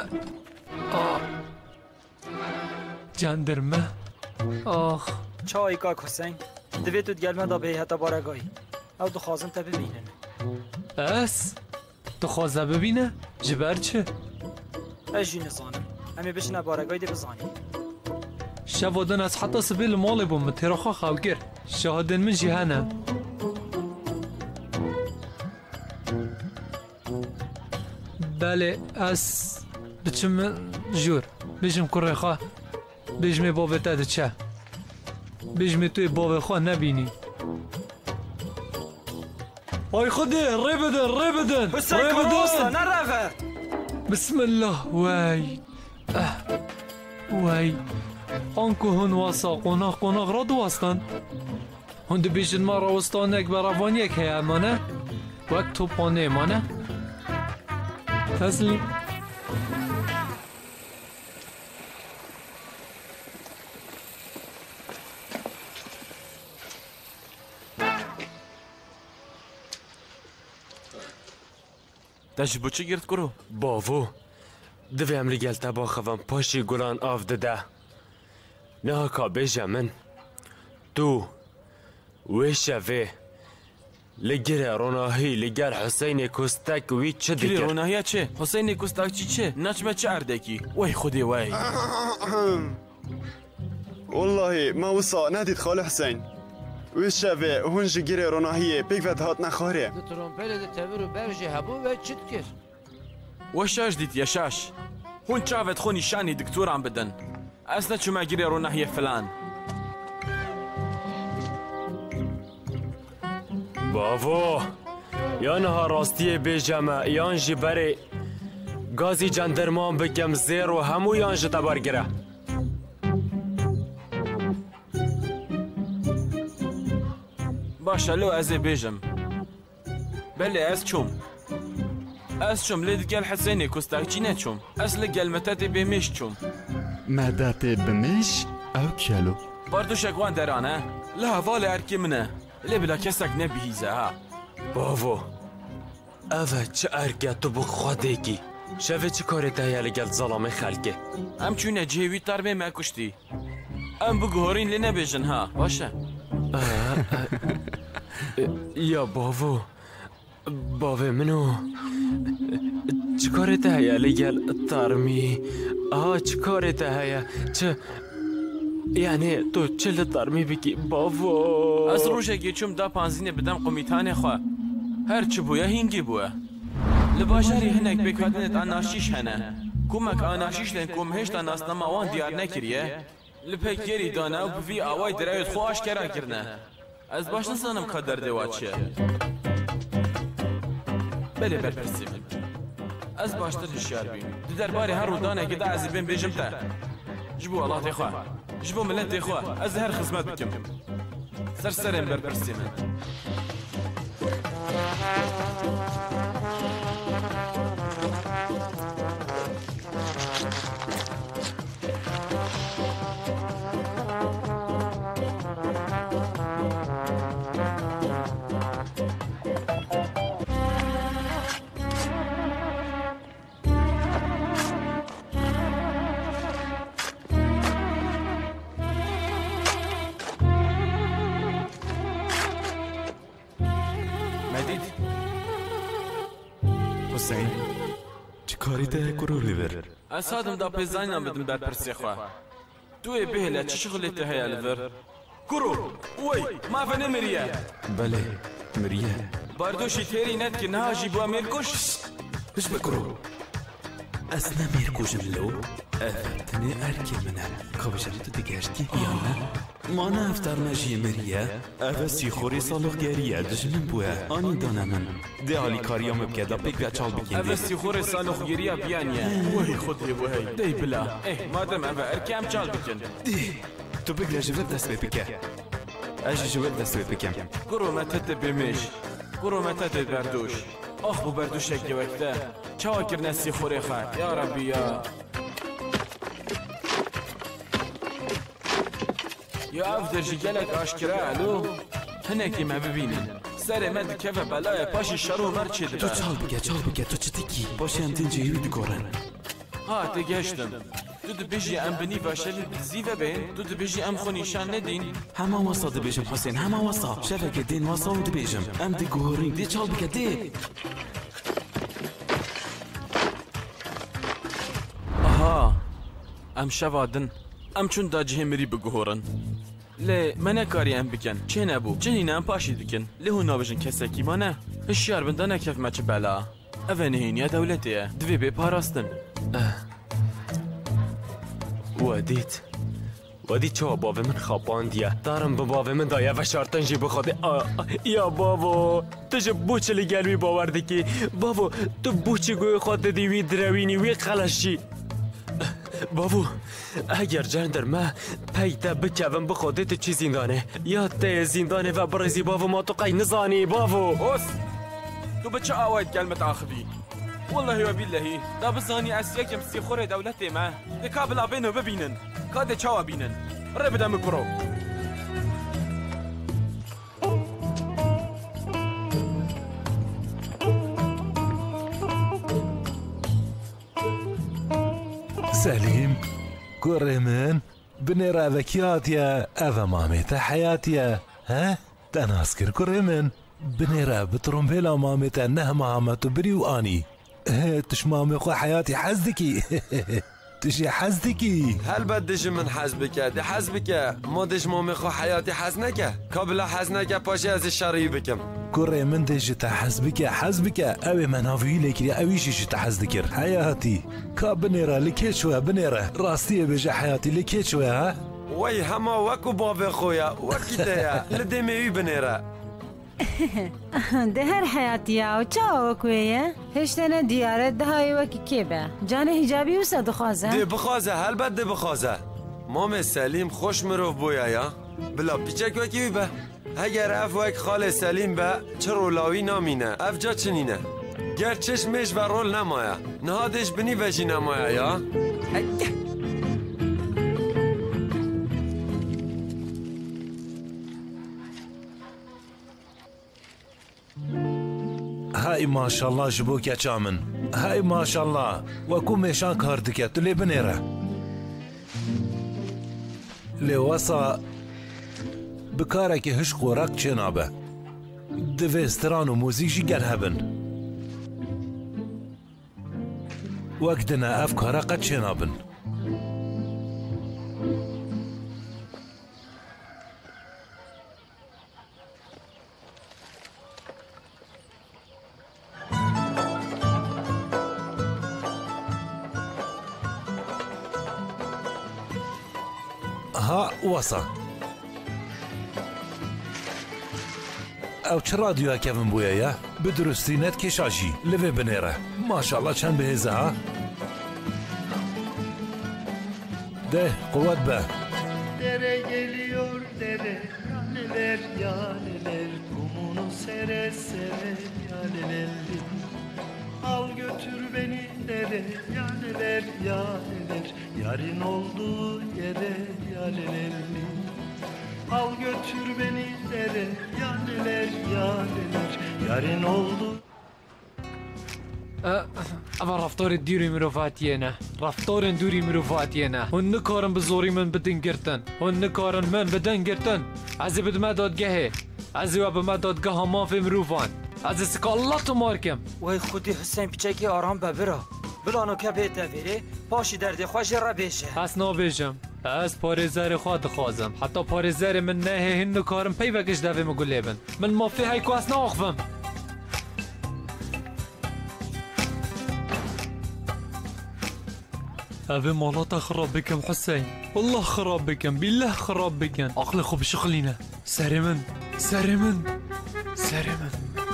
جاندرمه آخ چای کاک حسین دوید تو گلمه دا به هتا بارگاهی او دخوازم تا ببینن اس؟ دخوازه ببینه؟ جبر چه؟ اجی نزانم امی بشنه بارگاهی دی بزانی شوادن از حتی سبیل مالی بوم متراخا خواگر شهادن من جهانه بله از بچم جور بجم کره خواه بجم بابه تا چه بجم توی بابه خواه نبینی آی خودی ری بدن حسین کروستا نرفت بسم الله وای وای آنکو هن واسا قناق را دواستن هنده بیشن ما را وستانک براوانیک هیا مانه وقت توپانه مانه تسلیم داشت بو چی گرد کرو؟ باوو دوی امری گلتا با خوام پاشی گلان آف دده نه که بیجه من تو ویشوه لگر روناهی لگر حسین کستک وی چه دیگر کلی روناهی چه؟ حسین کستک چه؟ نچمه چه اردکی؟ وای خودی وای والله ما وصا ناديت خالي حسين ويشافي هونجي جيري روناهية بيكفت هات نخاري ترومبيل دي تبرو برجي هبو و چت كر وشاش ديت يشاش هون شافت خوني شاني دكتور عم بدن اصلا شو ما جيري روناهية فلان بابو یا نها راستی بیجمه یان جی بری گازی جندرمان بگم زیر و همو یان جی تبار گره باشه لو از بیجم بله از چوم لید گل حسینی کستاک چی نچوم اصل گل متت بمیش چوم مدت بمش او کیالو باردوشک وان درانه لا حوال ارکی منه لی بلا کسک نبیزه ها باوو اوه چه ارگه تو بخواده کی شوه چه کاری دهیه لگل ظلام خلقه ام چونه جهوی ترمه مکشتی ام بگوهرین لی نبیجن ها باشه یا باوو منو چه کاری دهیه لگل ترمی چه کاری دهیه چه یعنی تو چه ترمی بکی باوو از روشه گیچم دا پانزینه بدم قمیتانه خواه هر چه بویا هینگی بویا لباشری هنک بکادنت آناشیش هنه کمک آناشیش لین کم هشتا ناسنما وان دیار نکریه لپک گری دانه و بوی آوای درایت خو آشکرا کرنه از باش نسانم که در دوات چیه بله برپرسی من از باشتر هشیار بیم در باری هر رو دانه که دا عزیبین بیجم تا جبو الله تخواه جبو ملت تخواه از هر خدمت بکم سرسرم برپرسی من حسین چه کاری ده کرو لیور اسادم دا پیزاینم بدم برپرسی خواه توی بهله چه شغلی ته هیا لیور کرو وی ما فنه مریه بله مریه باردوشی تیری ند که نه جیبو امیر کش بش بکرو اصلا میر کشم لو تنه ارکی منه کابشم تو دگشتی یا نه ما نه افتر نجی مریه اوه سیخوری سالوخ گریه دجمن بوه آنی دانه من ده حالی کاریام بکده پیک بیا چال بکینده اوه سیخوری سالوخ گریه بیانیه وی خودی وی دی بلا مادم اوه ارکی هم چال بکن تو بگره جوید دست بکه اجی جوید دست بکم گرو متت بمیش گرو متت بردوش آخ بو بردوشک گوکته چاوا کرنه سیخوری خواه یا ربی یا یا اف درجی گلک آشکره الو هنکی ما ببینن سر مد کف بلای پاشی شرو مر چی داره تو چال بگه تو چه تکی باشی انتین جیوی دگورن تگشتم تو دبیجی ام بنی باشلی زیوه بین تو دبیجی ام خو نشان ندین همه واسا دبیجم حسین همه واسا شفه دین واسا و دبیجم ام دگورین دی چال بگه دی ام شوادن ام چون دا جه مری بگوهرن لی منه کاری ام بکن چه نبو جنین ام پاشی دکن لی هون نابجن کسکی ما نه هشیار بنده نکف مچ بلا اوه نهینیا دولتیه دوی بی پاراستن ودید چه باوه من خواباندیه دارم به باوه من دایه و شارتن جی بخواده یا باوو تو جه بوچه لگلوی باورده که باوو تو بوچه گوی خواده دیوی دروینی وی خلشی باوو اگر جندر ما پیتا بکوم بخواده تو چی زندانه یا ته زندانه و برزی باوو ما تو قی نزانی باوو تو بچه آواید کلمت آخبی والله و بالله دا بزانی از یکم سیخور دولت ما دکابلا بینو ببینن کاده چاوا بینن ره بدم کرو سليم كوري من بنرى ذكياتيا أذا ماميتا حياتيا ها تناسكر كوري من بنرى بترمبيلا ماميتا نهما ما تبري واني تشمامي خو حياتي حزدكي تشي حزدكي هل بدش من حزبك دي حزبك ما دش مامي خو حياتي حزنك قبل حزنك باشي از الشرعي بكم كوري من دش حزبك اوي منافي لكري اويش جتا حزدكر حياتي كابنيرا لكيشوا بنيرا راستي بجا حياتي لكيشوا ها وي هما وكو بابي خويا وكيتيا لديمي بنيرا ده هر حياتي وچا وكويه هشتنا ديارت دهاي وكي كيبه جان حجابي وسد خوازه دي بخوازه هل بد بخوازه مام سليم خوش مروف بويا يا بلا بيچك وكي به اگر اف وک خال سلیم به چه رولاوی نامینه اف جا چنینه گر چشمش و رول نمایه نهادش بنی وجی نمایه یا هاي ما شاء الله جبوك يا شامن هاي ما شاء الله وكو ميشان كاردك تلي بنيره لي وصا بكارك هش قورك جنابه دفستران وموزيجي قال هبن وقدنا افكار قد جنابن ها وصا او چه رادیو کفن بویا یا بدرستی نت کشاشی لوه بنیره ماشاءالله چند بهزه ها ده قوت به Dere geliyor dere yaleler yaleler kumunu sere sere yalelelli Al götür beni dere yaleler yaleler yarın olduğu yere yalelelli Al götür beni dere yaleler yaleler yarın olduğu اما رفتار دیوری مروفاتیه رفتار دوری مروفاتیه هن نکارن به زوری من بدن گرتن هن نکارن من بدن گرتن از بد ما دادگاهه از و به ما دادگاه ما فی مروفان از سکالله تو مارکم وای خودی حسین پیچکی آرام ببرا بلانو که بیت ویره پاشی درد خوش را بیشه هست نابیشم از پارێزەری خوا دخوازم حتی پارێزەری من نهێ هین نکارم پەیوەکەش دەوێ مگولێ بن من مافی هەیکو ئەس ناخفم ئەvê ماڵاتە خراب بکەم حوسەین والله خراب بکەم بالله خراب بکەن عەقڵی خۆ بشقلینە سەرێ من سەرێ من سەرێ من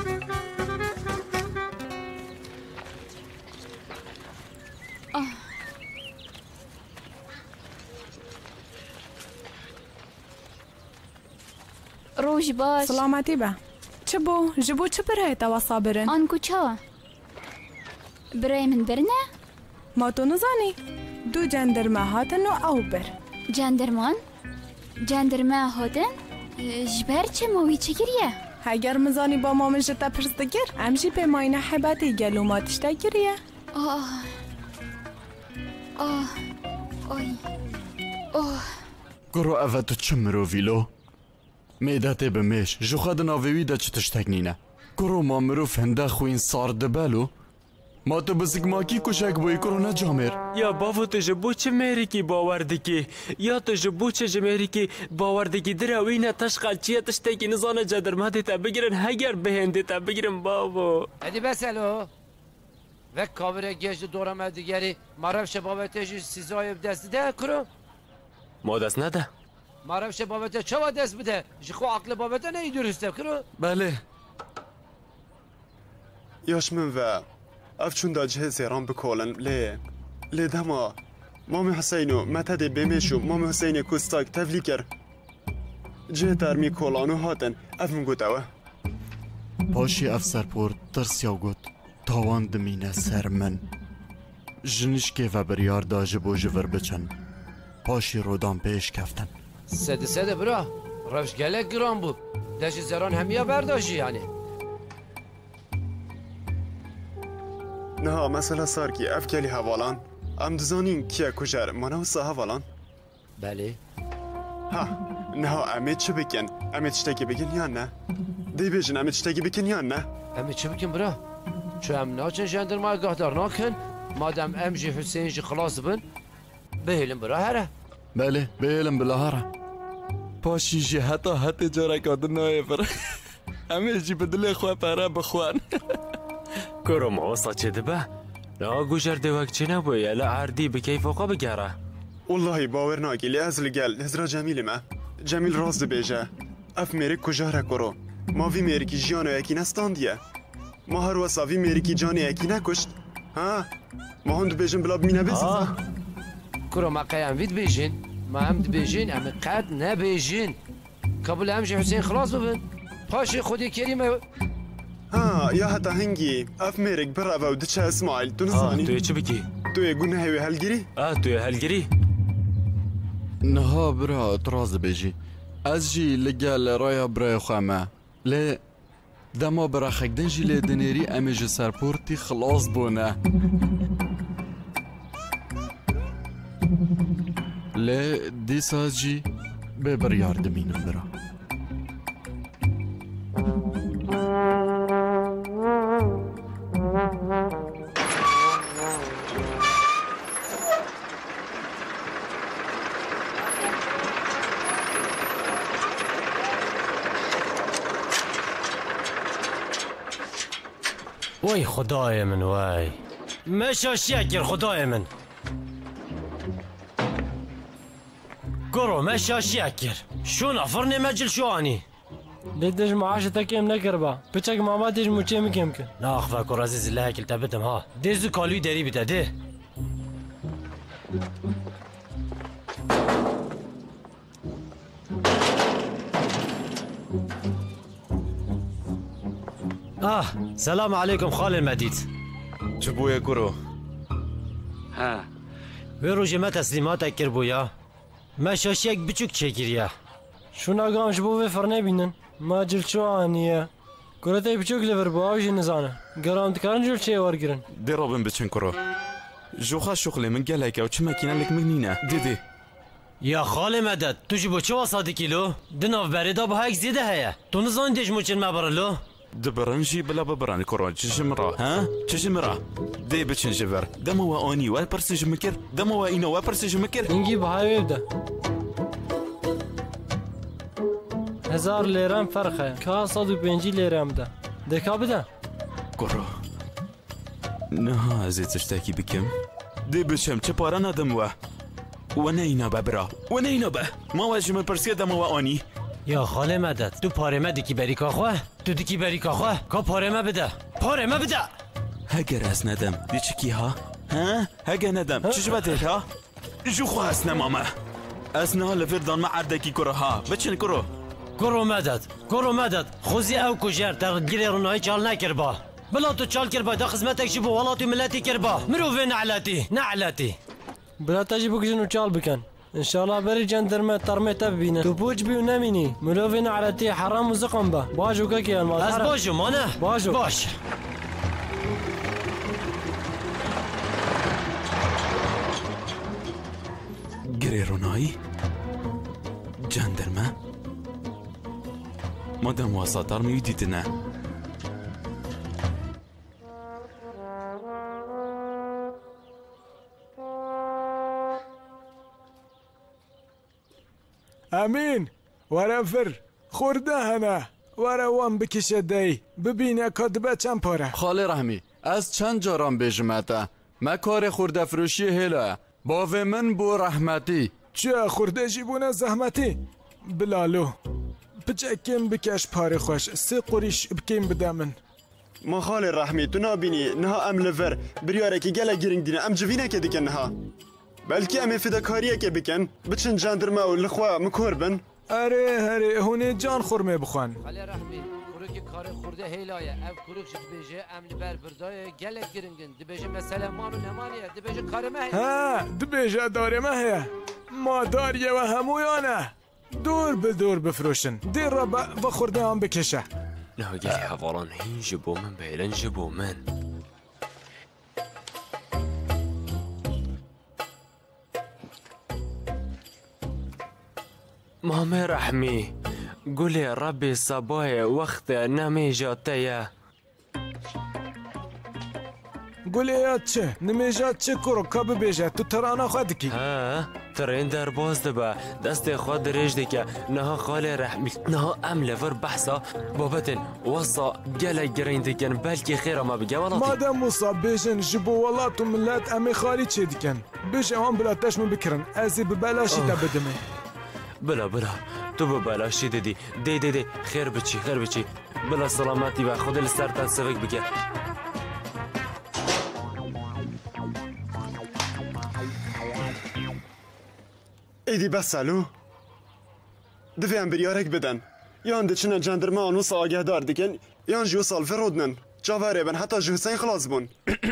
روش باش سلامتی با چه بو جبو چه برای تا صابرن آنکو چا برای من برنه ما تو نزانی دو جندرمه هاتن و او بر جندرمان جندرمه هاتن جبر چه موی چه گریه اگر مزانی با ما مجتا پرستگر امشی به ماینه حباتی گلو ما تشتا گریه آی گرو اوه تو چه مروویلو میدته بمیش جو خود ناویوی دا چه تشتگنینه گرو ما مروف هنده خوین سار دبلو ما تو بزگ ماکی کشک بوی کرو نجامر یا بافو تو جبو چه میری کی باوردکی یا تو جبو چه جمیری کی باوردکی دراوینه تشقل چیه تشتکی نزانه جدرمه تا بگیرن هگر بهنده تا بگیرن بابو ادی بسلو و کاوره گشت دورم دیگری معرف شبابتش سیزای دست ده کرو ما دست نده معرف شبابته چه دست بده جخو عقل بابته نه درسته کرو بله یاش من و افچون دا جه زیران بکولن لی دما مام حسینو متد بمیشو مام حسین کستاک تفلی کر جه ترمی کولانو هاتن اف من گوتاوه پاشی افسر پور ترسیا گوت تاوان دمینه سر من جنش که و بریار دا جبو جور بچن پاشی رودان پیش کفتن سده برا روش گلک گران بود داشت زران همیا برداشی یعنی نه مثلا سار کی اف کلی حوالان ام دزانین کیا کجر منو سا حوالان بله ها نه امید چه بکن امید چتکی بکن یا نه دی بیشن امید چتکی بکن یا نه امید چه بکن برا چو ام ناچن جندرما گهدار ناکن مادم ام جی حسین جی خلاص بن بهلم برا هره بله بهلم بلا هره پاشی جی حتی جارا کادن نایه بر همه جی بدل خواه پره بخوان کرو معوصا چه دبه لا گوشر دوک چه نبویه لا عردی بکیف وقا بگره والله باور ناکی لی از لگل هزرا جمیل ما جمیل راز بیجه اف میری کجاره کرو ما وی میری کی جانو یکی نستاندیه ما هر وصا وی میری کی جانی یکی نکشت ها ما هند بیجن بلا بمینه بزیزا کرو ما قیم وید بیجن ما هم بیجن اما قد نبیجن قبل همش حسین خلاص ببن پاشی خودی کریمه یا حتی هنگی اف میرک برا و دچه اسماعیل تو نزانی توی چه بکی؟ توی گونه هیوی هلگیری؟ توی هلگیری؟ نها برا اطراز بیجی از جی لگل رایا برای خوامه لی دما براخک دنجی لی دنیری امی جی سرپورتی خلاص بونه لی دیسا جی ببر یاردمینم برا وای خدای من وای مشاشیه گر خدای من گرو مشاشیه گر شو نفرنی مجل شوانی لیدش معاشتك کم نکربا بچک ماماتش موچه میکم کن ناخ فکر عزیز الله کل تبتم ها دیزو کالوی داری بیده ده سلام علیکم خال المدید چه بویا کرو؟ ها وی روژه ما تسلیمات اکر بویا ما شاشیک بچوک چکریه شونا گامش بو فرنه بینن ما جلچو آنیه کرده بچوک لور باوش نزانه گرام دکارن جلچه وارگرن دی رابن بچن کرو جوخا شغله من گلک او چه مکینه لک مگنینه دیدی یا خال مدد تو جبو چه واسادی کیلو دناف بریدا با هک زیده هیا تو نزان دیش موچن مبرلو دبرنجي بلا ببراني كورون تشمرا ها تشمرا دي بتشن جبر دمو واني وال برسج مكر دمو واينا وال برسج مكر انجي بهاي يبدا 1000 لیرم فرقه که 105 لیرم ده دکا بده كورو نها زيت تشتكي بكم دي بشم تشبارنا دموا ونينا ببرا ونينا به ما واجه من برسيه دمو واني یا خاله مدد تو پاره ما دیکی بری کاخوه تو دیکی بری کاخوه کا پاره ما بده پاره ما بده هگر از ندم دی چکی ها هگر ندم چش بده ها جو خو از نمامه از نه لفردان ما عردکی کرو ها بچن کرو کرو مدد خوزی او کجر در گیری رونای چال نکر با بلا تو چال کر با دا خدمتک جبو والا تو ملتی کر با مروفه نعلاتی بلا تجیبو کجنو چال بکن ان شاء الله بري جندرمه ترمي تبينا تبوج بي ونميني ملوفين على تي حرام وزقم به باجو كاكي المال از باجو مانه باجو باش گریرونایی جندرمه مادام واسطار میدیدنه امین ورا فر خورده هنه ورا وان بکشه دی ببینه کدبه چند پاره خاله رحمی از چند جاران بجمعته ما کار خورده فروشی هلا باوه من بو رحمتی چه خورده جیبونه زحمتی بلالو بچکیم بکش پاره خوش 3 قریش بکیم بده من ما خال رحمی تو نابینی نها ام لور بریاره که گله گیرنگ دینه ام جوینه که دیکن نها بلکی ام فداکاریه که بکن بچن جاندرمه و لخوا مکور بن اره هونه جان خورمه بخوان خاله رحمی کروک کار خورده هیلایه اف کروک شد بیجه امن بر بردای گله گرنگن دبیجه مثلا مانو نمانیه دبیجه کارمه هیه ها دبیجه دارمه هیه ما داریه و همویانه دور به دور بفروشن دیر را با خورده هم بکشه نه گلی حوالان هین جبو من بیلن جبو من مامي رحمي قولي ربي صبايا وقت نمي جاتيا قولي يا تشه نمي جات چه کرو کب بیجه تو ترانا خود کی ها ترين در باز دبا دست خود ريج ديكا نها خالي رحمي نها ام لفر بحثا بابتن وصا جلا جرين ديكن بلكي خير ما بقى ولاتي مادام وصا بيجن جبو ولاتو ملات امي خالي چه ديكن بيجي هم بلاتش من بكرن ازي ببلاشي تبدمي بلا تو ببلاشي دي خير بچي بلا سلامتي و خود السرطان سفك بك ایدی بس سالو دوی ام بریارک بدن یان دچنه جندرمه آنوس آگه دار دیکن یان جو سالفه رودنن جاوره بن حتی جو حسین خلاص بون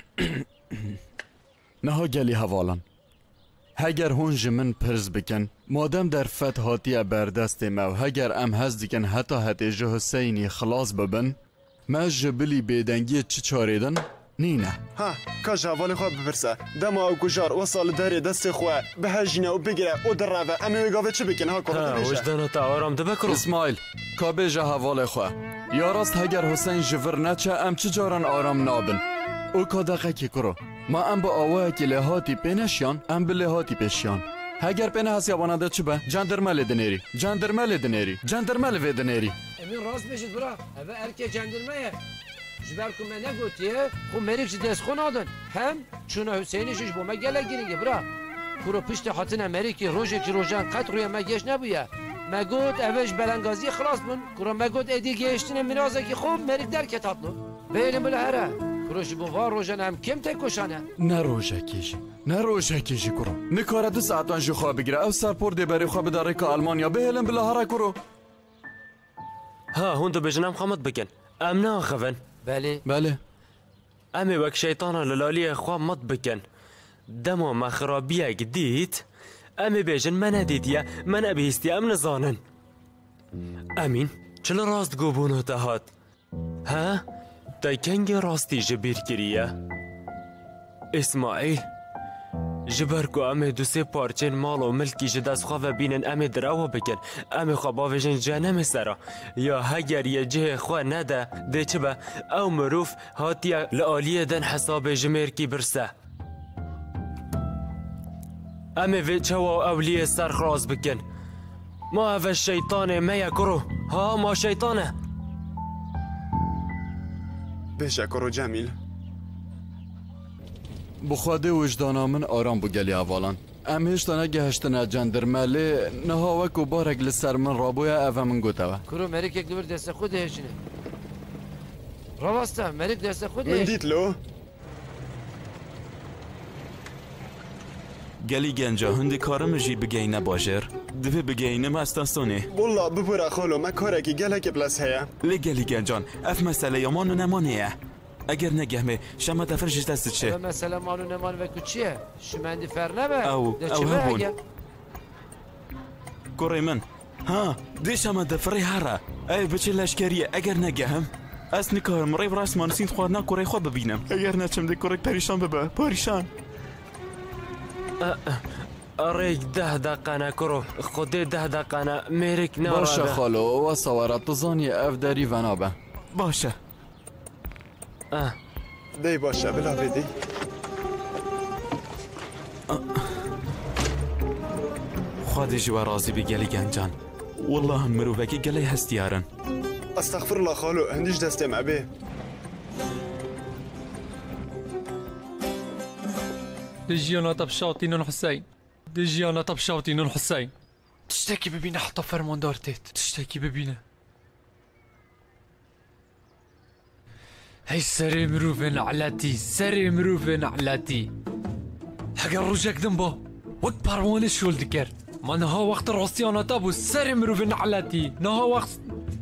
نها گلی حوالان هگر هون من پرز بکن مادم در فتحاتی بردست ما و هگر ام هز دیکن حتی جو حسینی خلاص ببن ما جبلی بێدەنگیە چ چارێدن؟ نینە ها کاژ هەواڵی خوا بپرسە دەما ئەو کوژار وەساڵ دەرێ دەستی خوا بەهەژینە و بگرە و دڕاوە ئەمێ وێ گاوێ چ بکەن ها وجدانە تا ئارام دەبەکڕ ئیسماعیل کا بێژە هەواڵێ خوا یا ڕاست هەگەر حوسەین ji vir neçe em çi caran aram nabin û ka deqekê kuro ma em bi awayekî lêhatî pêneşiyan em bi lêhatî pêşiyan heger pêne hesiya wana de çi be cendirmelê dinêrî cendirmelê dinêrî cendirmelê vê dinêrî Emin rast bêjit bira ev erkê cendirmeye ji ber ku me negotiye xu merîk ji destxwe nadin hem çûna Hüseynî jî ji bo me gelek girîngî bira kuro piştî hatine merîkî rojekî rojan qet rûya me geş nebûye me got ev ji belengaziyê xilas bûn kuro me got êdî gêştinê mirazekî xwe merîk derket hatlo bêlin bila here kuro ji bo van rojan em kim tê koşane ne rojekê jî ne rojekê jî kuro nikare du saetan ji xwe bigire ew serpor dê berê xwe bide rêka Almanya bihêlin bila here kuro ها هون dibêjin em xemet bikin em naxevin belê em ê wek şeytana li laliyê xwe met bikin dema me xirabiyek dît em ê bêjin me nedîtiye me nebihîstiye em nizanin Emîn çi li rast gobûna te hat he te kengê rastî ji bîr kiriye İsmaîl ji ber ku em ê du sê parçên mal û milkî ji dest xwe vebînin em ê direwa bikin em ê xwe bavêjin cenemê sera ya heger yê cihê xwe nede dê çi be ew mirov hatiye li aliyê den hesabê ji mêrkî birse em ê vê çawa ewliyê serxraz bikin ma ev şeytanê me ye kuro ha ma şeytan e bêje kuro Cemîl bi xwedê wijdana min aram bû gelê hevalan em hêşta negehiştine cendirmelê niha wekû barek li ser min rabûye ev min gotewe kuro merîkek li vir destê xwe dihêjine rawast e merîk destê xwe min dît lo gelî genca hûn dê karim jî bigeyîne bajêr divê bigeyînim stasyonê Walla bibûra xolo me karekî gelekî plas heye lê gelî gencan ev mesele yaman û nemanê ye eger negehmê şema te fir ji dest diçe ev mesele mal û neman vekû çi ye şimendî fer nebe ew hebûn kurê min ha dê şema de firê here ev biçî leşkeriye eger negehim ez nikarim rêv rasman sînd xwarinna kurê xwe bibînim eger neçim dê kurek perîşan bibe perîşan Rêk 10 deqene kuro xwedê 10 deqene mêrik ne Başa xalo wesa were tu zanî ev derî venabe baş e dê baş e bila vêdî Xwedê ji we razî bî gelî gencan Wallah mirovekî gelê hestiyarin Estağfirullah xalo hindî ji destê me bê Di jiyana te bişatînin Hüseyn Di jiyana te bişatînin Hüseyn Tiştekî bibîne heta fermandar têt Tiştekî bibîne Hey serê mirovên eletî serê mirovên eletî Heger rojek din bo wek perwanê şol dikir ma niha wextê rastiyana te bû serê mirovên eletî niha wext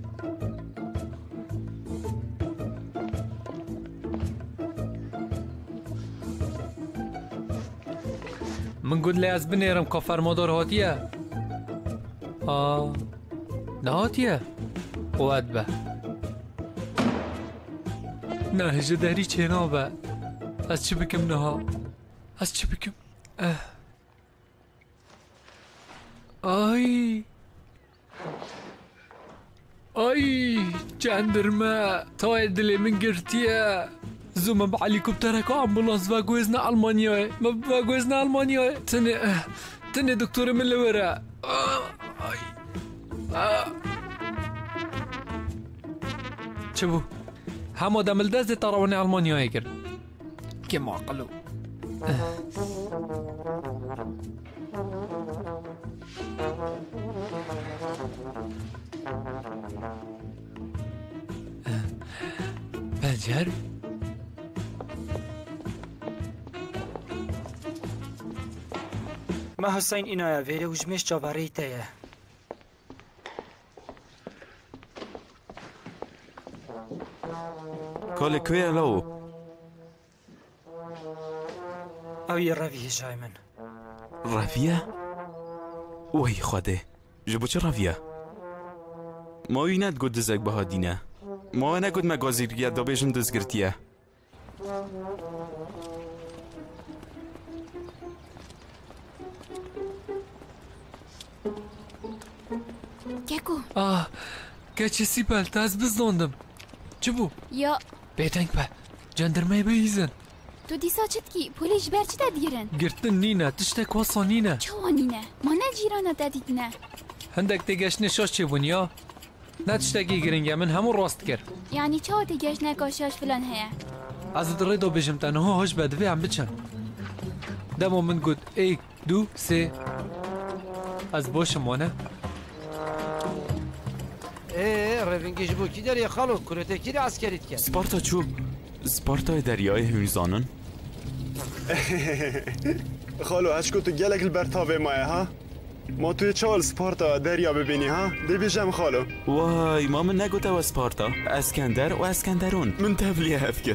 من قلت لي از بنيرم كفر مدار هاتيه نهاتيه قوات به نهجه دهری چینا به از چی بکم نها از چی بکم آی جندرمه تا دلی من گرتیه زوم بهلیکوپترک آمبولانس و گوزن آلمانیای و گوزن آلمانیای تنه دکتر من لوره چه بو هم آدم الدست تراونی آلمانیای کرد که معقلو بنجر ما حسین اینایا ویره وجمش جاوری تایه کال کوی لو او یه رویه جای من رویه؟ وی خوده جبو چه رویه؟ ماوی ند گود دزک بها دینه ما نگود ما گازیریه دا بیشم دزگرتیه گکو گچه سیپل تاز بزداندم چه بو؟ یا بیتنگ به جندرمه بیزن تو دیسا چت کی پولیش بر چی تدگیرن؟ گرتن نینه تشتک واسا نینه چه وانینه؟ ما نه جیرانا تدیدنه هندک تگشت نشاش چه بونیا؟ نه تشتکی گرنگه من همون راست کرد یعنی چه تگشت نکاشاش فلان هیا؟ از در دو بجم تنها هاش بدوی هم بچن دمو من گود 1 2 3 از باشم وانه رفینگیش بو کی داری خالو کرته کی عسکریت کرد سپارتا چوب سپارتا دریای همیزانن خالو اشکو تو گلک البرتاوه مایه ها ما توی چال سپارتا دریا ببینی ها دی بیجم خالو وای ما من نگوته و سپارتا اسکندر و اسکندرون من تبلیه افکر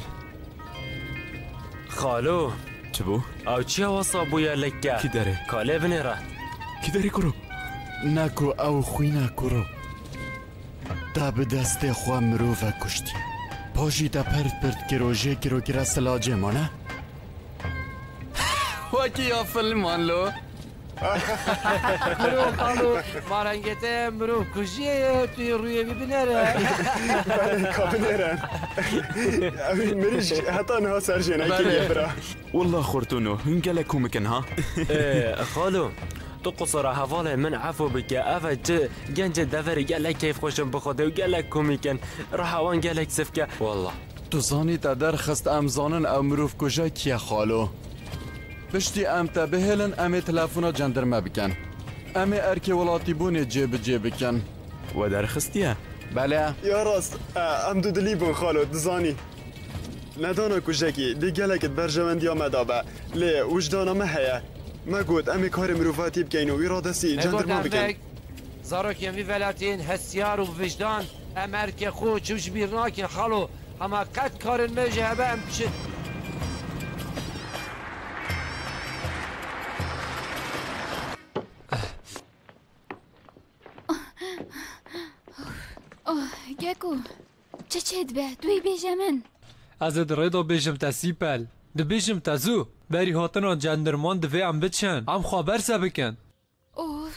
خالو چه بو؟ او چی واسا بویا لکه کی داره؟ کاله بنیره کی داره کرو؟ نکو او خوینا کرو تا به دست خواه مروفه کشتی پاشی تا پرت کروژه کرا سلاجه مانه وکی یا فلمان لو مرو خالو مارنگته مرو کجیه توی روی ببینره کابنره اوی مریش حتی نها سرجنه کلیه برا والله خورتونو هنگلکو مکن ها خالو تو قصر حواله من عفو بك افا جنج دفري قال لك كيف خوشم بخوده وقال لك كوميكن راح وان قال لك سفكه والله تو زانی تا درخست امزانن او مروف کجا کیه خالو بشتی ام تا بهلن ام تلفونا جندرمه بکن ام ارکی ولاتی بونه جیب بکن و درخستیه بله یا راست ام دو دلی بون خالو دزانی ندانا کجاکی دی گلکت برجوندی آمده با لی وجدانا مهیه ما گود امی کار مروفاتی بکن و ایرادسی جندرما بکن زارو که وی ولاتین هسیار و وجدان امر که خود چوش بیرناکن خالو اما قد کارن مجهبه ام بشد گکو چه چید به دوی بیجه من از در دو بیجم تا سیپل ده بیجم تا زو بری هاتنا جندرمان دوی ام بچن ام خبر سبکن اوف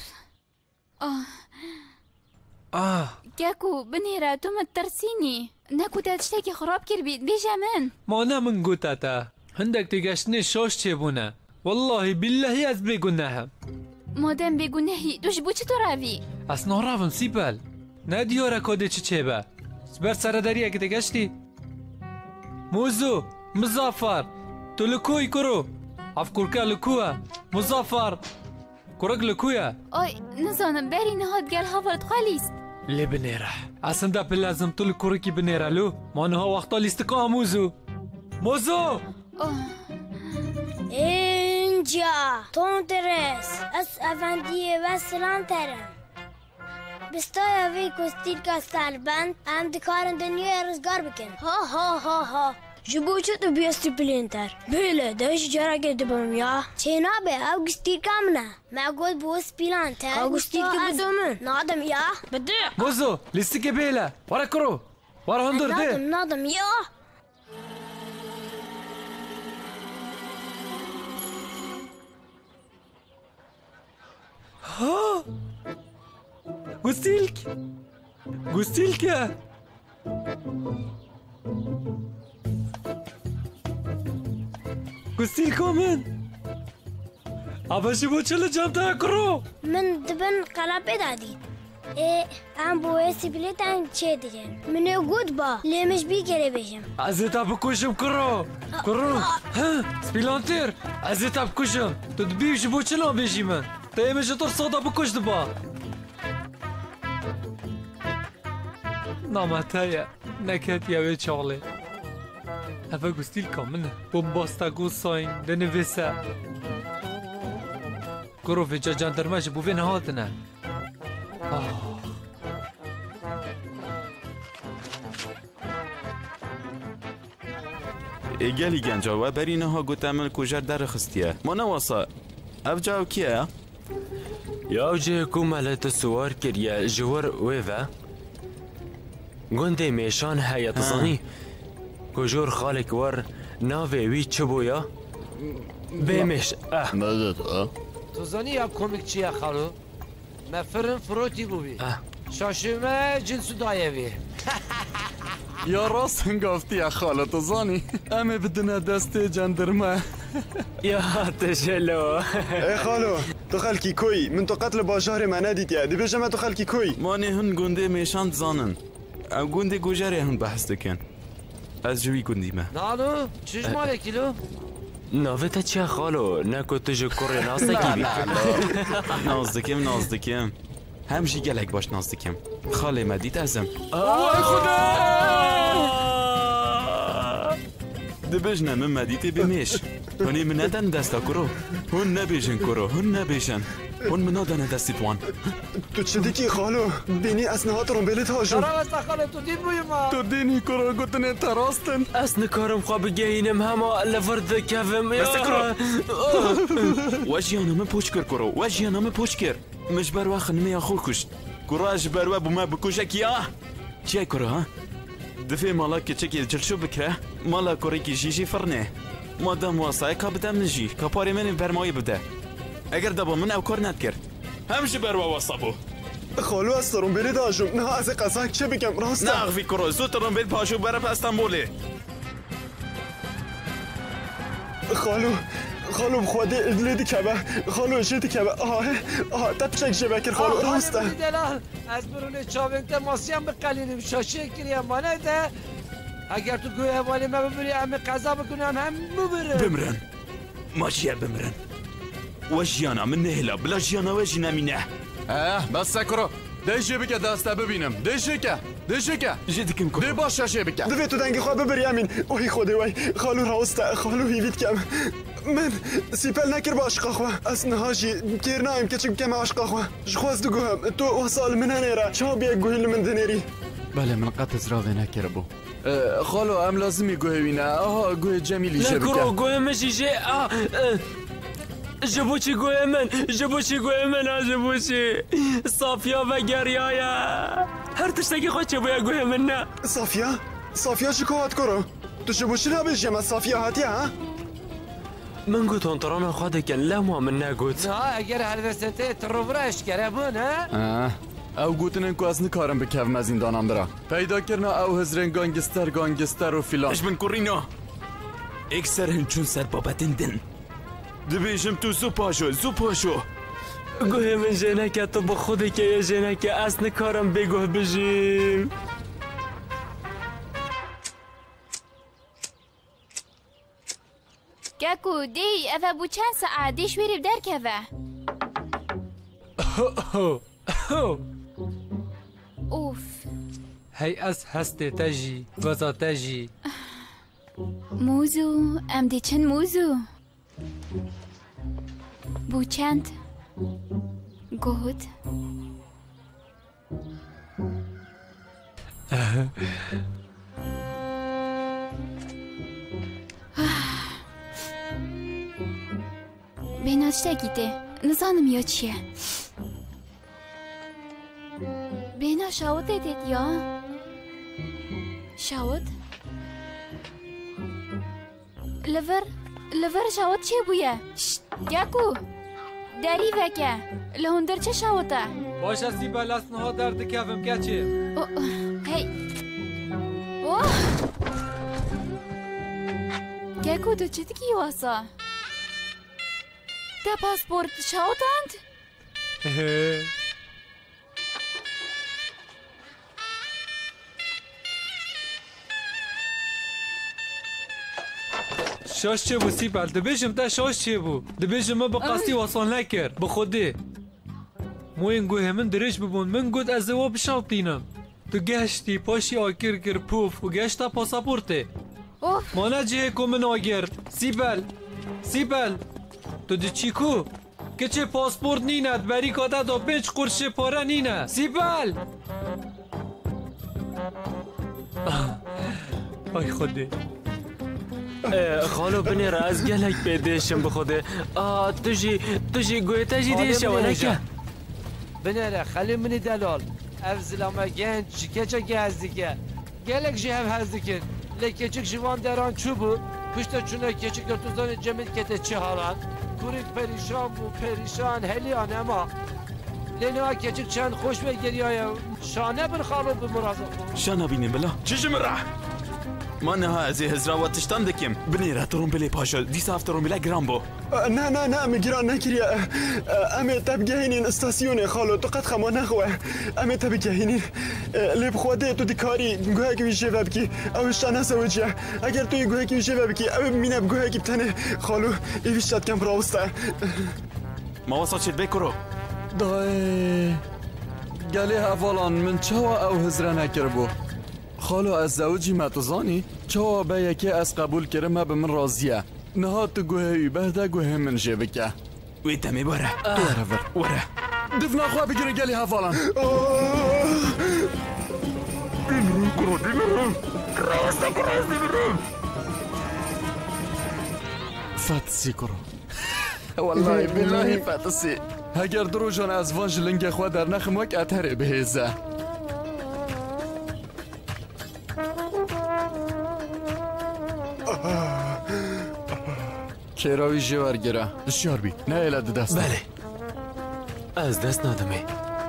گکو بنیره تو مترسینی نکو تشتکی خراب کر بید بیجه من ما نه من گوتا تا هندک تگشتنی شاش چه بونه والله بالله از بگنهم مادم بگنهی دوش بو چطور روی از نهرافم سیپل نه دیاره کده چه به بر سردریه که تگشتی موزو مزافر تو لکوی کرو افکرکه لکوه مزافر کرک لکویه آی نزانم بری نهاد گل هاورد خالیست لی بنیره اصلا دا پل لازم تو لکرکی بنیره لو ما نها وقتا لیستکا موزو موزو اینجا تون ترس از افندیه و سلام ترم بستای وی کستیر که سالبند هم دکارن دنیا روزگار بکن ها جبو چه تو بیستی پلینتر بله دهش جرا گرده بم یا چه نابه او گستیر کامنه ما گود بوس پلانتر او گستیر که بدومن نادم یا بده موزو لیستی که بیله ورا کرو ورا هندر ده نادم یا ها گوستیلکه گوستیلکو من اباشی بو چلو جامتا کرو من دبن قلبه دادید ام بو سیبلیتن چه دیگن منو گود با لیمش بی گره بشم ازتا بکشم کرو سپیلانتر ازتا بکشم تو دبیش بو چلو بشی من تایمش طور صدا بکش دبا نامتايا نكات يا بيت شغلي هفا قستيلكا منه بومباستا قوصاين دنفيسا كرو في جاجان درماش بو فين هاتنا گلی گنجا و بری نها گوتمل کجر در خستیه ما نواسا اف جاو کیه؟ یا جه کومالت سوار کریه جوار ویوه گنده میشان هیا تزانی کجور خالک ور ناوی وی چه بویا بیمش مدد تو زنی یا کمیک چیه خالو؟ مفرن فروتی بوی شاشمه جنسو دایوی یا راست هنگافتی یا خاله تزانی امه بدنا دست جندرمه یا تجلو ای خالو تو خلکی کوی من تو قتل باجار من ندیدی دی بجمع تو خلکی کوی مانه هن گنده میشان زانن او گنده گوجره هن بحث دکن از جوی گندی ما نالو چیش ماله کیلو؟ ناویتا چه خالو نکو تجو کره نازدکی بی نازدکم همشی گلک باش نازدکم خاله مدید ازم وای خدا دبجنه من مدیده بمیش هنی من ندن دستا کرو هن نبیشن کرو هن نبیشن هن من ندن دستی توان تو چه دیکی خالو بینی اسنهات رومبلیت هاشون راستا خاله تو دید بوی ما تو دینی کرو گوتنه تراستن اس نکارم خواه بگهینم همه لفرد کفم بس کرو وجیانا من پوچ کر کرو وجیانا من پوچ کر مش بروا خنمی اخو کشت کراج بروا بما بکوشک یا چیه کرو ها دفعه مالا که چکی جلشو بکره مالا کاری که جیجی فرنه مادام واسای که بدم نجی که پاری من برمایی بده اگر دبا من او کار ند کرد همش بروا واسابو خالو از رومبلیت هاشون نه از قصاک چه بگم راستا نه اخوی کرو زود رومبلیت پاشو بره پا استانبولی خالو بخواده لیدی کبه خالو جدی کبه تا پچک جبکر خالو راستا دلال از برون چاونت ماسیم بقلیلیم شاشه کریم مانه ده اگر تو گوی حوالی ما ببری همه قضا بکنم هم بمرن ماشیه بمرن وجیانا من نهلا بلا جیانا وجی نمینه بس کرو دیشه بکه دسته ببینم دیشه که جدیکم کرو دی باش شاشه بکه دوی تو دنگی خواه ببری امین اوی خوده وی خالو راستا خالو هیوید کم من سیپل نکر با عشقا خواه از نهاجی گیر نایم که چم کم عشقا خواه جخواست دو گوهم تو وصال من هنیره چا بیا گوهی من دنیری بله من قط زراوه نکر بو خالو ام لازمی گوهوینه گوه جمیلی شبکه نکرو گوه مشیشه جبوچی گوه من جبوچی صافیا و گریایا هر تشتکی خود چه باید گوه من نه صافیا چی کوهات کرو تو جبوچی نبیشیم از صافیا هاتی ها من گوت انتران خواده کن لما من نگوت اگر هلوسته تروبرش کره بون او گوتنن که از نکارم بکوم از این دانم برا پیدا کرنا او هزرین گانگستر و فیلان اش من کورینا اکسر هنچون سر بابتن دن دبیشم تو زو پاشو گوه من جنکه تو با خودی که یه جنکه از نکارم بگوه بجیم گکو دی اوه بو چند ساعتی شویری بدر که اوف هی از هسته تجی وزا تجی موزو ام دی چند موزو بو چند گود بینا چتگیده نزانم یا چیه بینا شاود دیدید یا شاود لور شاود چیه بویه گکو داری وکه لهندر چه شاوده باش از دیبا لسنها درد کفم گچه هی گکو تو چه دیگی واسا ده پاسپورت شاودند شاش چه بو سیپل دبیشم تا شاش چه بو دبیشم ما بقاستی وصال نکر بخوده مو این گوه من درش ببون من گود از زوا بشاطینم تو گشتی پاشی آکر کر پوف و گشتا پاسپورته مانا جه کو من آگر سیپل تو دی چی کو که چه پاسپورت نیند بری کاتا دا 5 قرش پاره نینه سیپل آی خوده خالو بنی را از گلک پیدشم بخوده تجی گوه تجی دیشه و نکه بنره خلی منی دلال ev zilama genç keçek gezdike. Gelek ji ev hezdikin. Le keçik jivan deran çubu. Pişte çuna keçik götüzdan cemil kete çihalan. Kurik perişan bu perişan heliyan ama. Lena keçik çend hoş ve geliyor ya. Şane bir halı bu murazı. شانا بینیم بلا چیجی من راه من ها از هزرا و تشتم دکیم بنی را ترون بلی پاشل دیس افترون بلا گرام بو نه مگران نکریا امی تبگهینین استاسیون خالو تو قد خما نخواه امی تبگهینین لیب خواده تو دیکاری گوه که ویشه بکی اوش تنه سوچه اگر توی گوه که ویشه بکی او مینب گوه که بتنه خالو ایویشتت کم راوسته ما وصل شد بکرو دای گلی اولان من چوا او هزره نکربو خالو از زوجی متوزانی چوا به یکی از قبول کرم ما به من راضیه نهات تو گوهی برده گوه من جبکه وی دمی بره وره دفنا خواه بگیره گلی اولان فتسی کرو والله بالله فتسی اگر درو جان از وانج لنگ خواه در نخم وک اتره بهزه کیراوی جوار گره دشیار بی نه ایلد دست بله از دست ندمه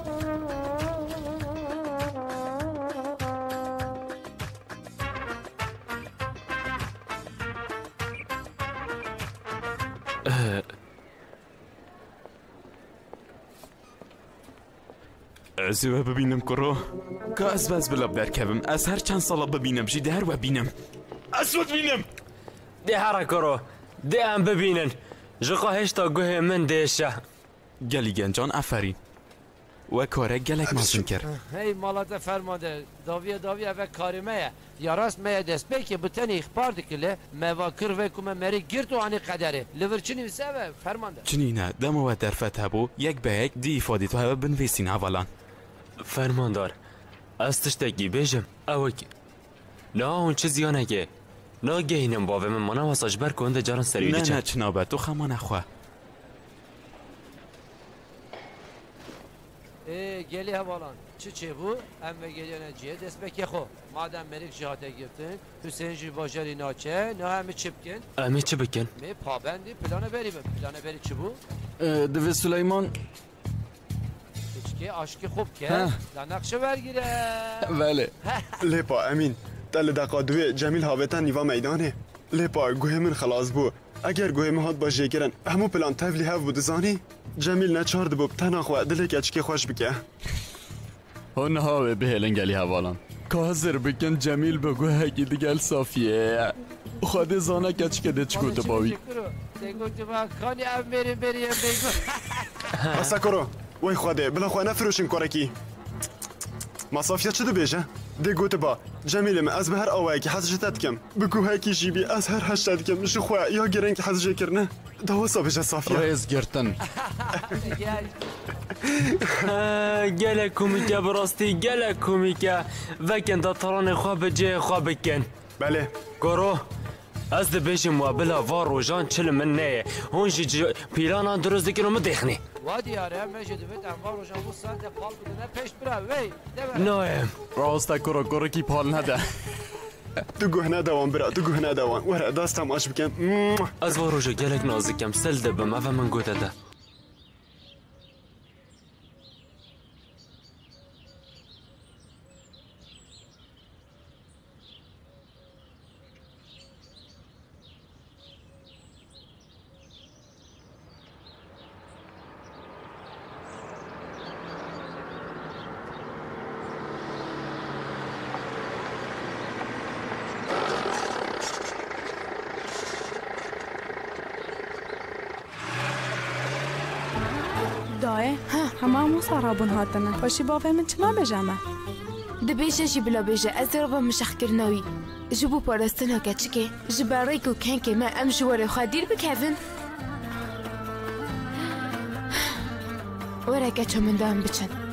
عزیزه ببینم کرو که از بس بلاب درکبم از هر چند ساله ببینم جی ده هر و بینم اسود بینم ده هر کرو ده هم ببینن جقا هشتا گوه من دیشه گلی گنجان افرین و کاره گلک مازن کرد هی مالات فرمانده داوی اوه کاریمه یا راست مه دست بی که بتنی اخبار دکله موا کر و کمه مری گرد و عنی قدره لور چنی وسه فرمانده چنینه دم و درفت هبو یک به یک دی افادی تو هبه بنویسین اولان فرماندار از تشتگی بیجم اوکی نه اون چه زیانه گه نه گهینم باوه من منو واسه بر کنده جاران سریده چه نه چنابه تو خما نخواه گلی هوالان چه بو؟ ام گلیانه جیه دست بکی خو مادم مریک جهاته گفتن حسین جی باجری ناچه نه همه چه بکن؟ همه چه بکن؟ می پابندی پلانه بری چه بو؟ دوی سلیمان که عاشقی خوب که نقشه برگیره بله لیپا امین دل دقادوی جمیل هاوتن نیوا میدانه لیپا گوه من خلاص بو اگر گوه من هات باشه کرن همو پلان تفلی هف بود زانی جمیل نچارد بو تنها خواه دل کچکی خوش بکه هون هاوه بهلن گلی هوالان که حضر بکن جمیل به گوه هکی دیگل صافیه خواده زانه کچکه ده چکوت باوی دیگو تو کانی ام بریم دیگو بسا کرو وای خواده بلا خواه نفروشین کرکی مصافیت چه دو بیشه؟ ده گوت با جمیلم از به هر آوایی که حسجتت کم بگو هکی جیبی از هر هشتت کم شو خواه یا گرن که حسجه کرنه دواسا بیشه صافیه ریز گرتن گله کومیکه براستی گله کومیکه وکن دا تران خواه بجه خواه بکن بله گرو از ده بیشم و بلا وار و جان چل من نه هونجی پیلانا درست دکن و مدیخنی وادي يا رام ماشي دبت انفار وجا بو سانت قال بدنا بيش برا وي نايم راستا كورو كي بال ندا تقو هنا دوام برا تقو هنا دوام ورا داستم اش بكن از وروجا جالك نازكم سل دبا ما فمن قوتا ده همه سرابون هاتنه پاشی بافه من چما بجامه دبیشه جی بلا بیشه از ربا مشخ کرنوی جبو پارستنا کچکه جباریکو کنکه ما ام جواره خادیر بکفن ورا کچه من دام بچن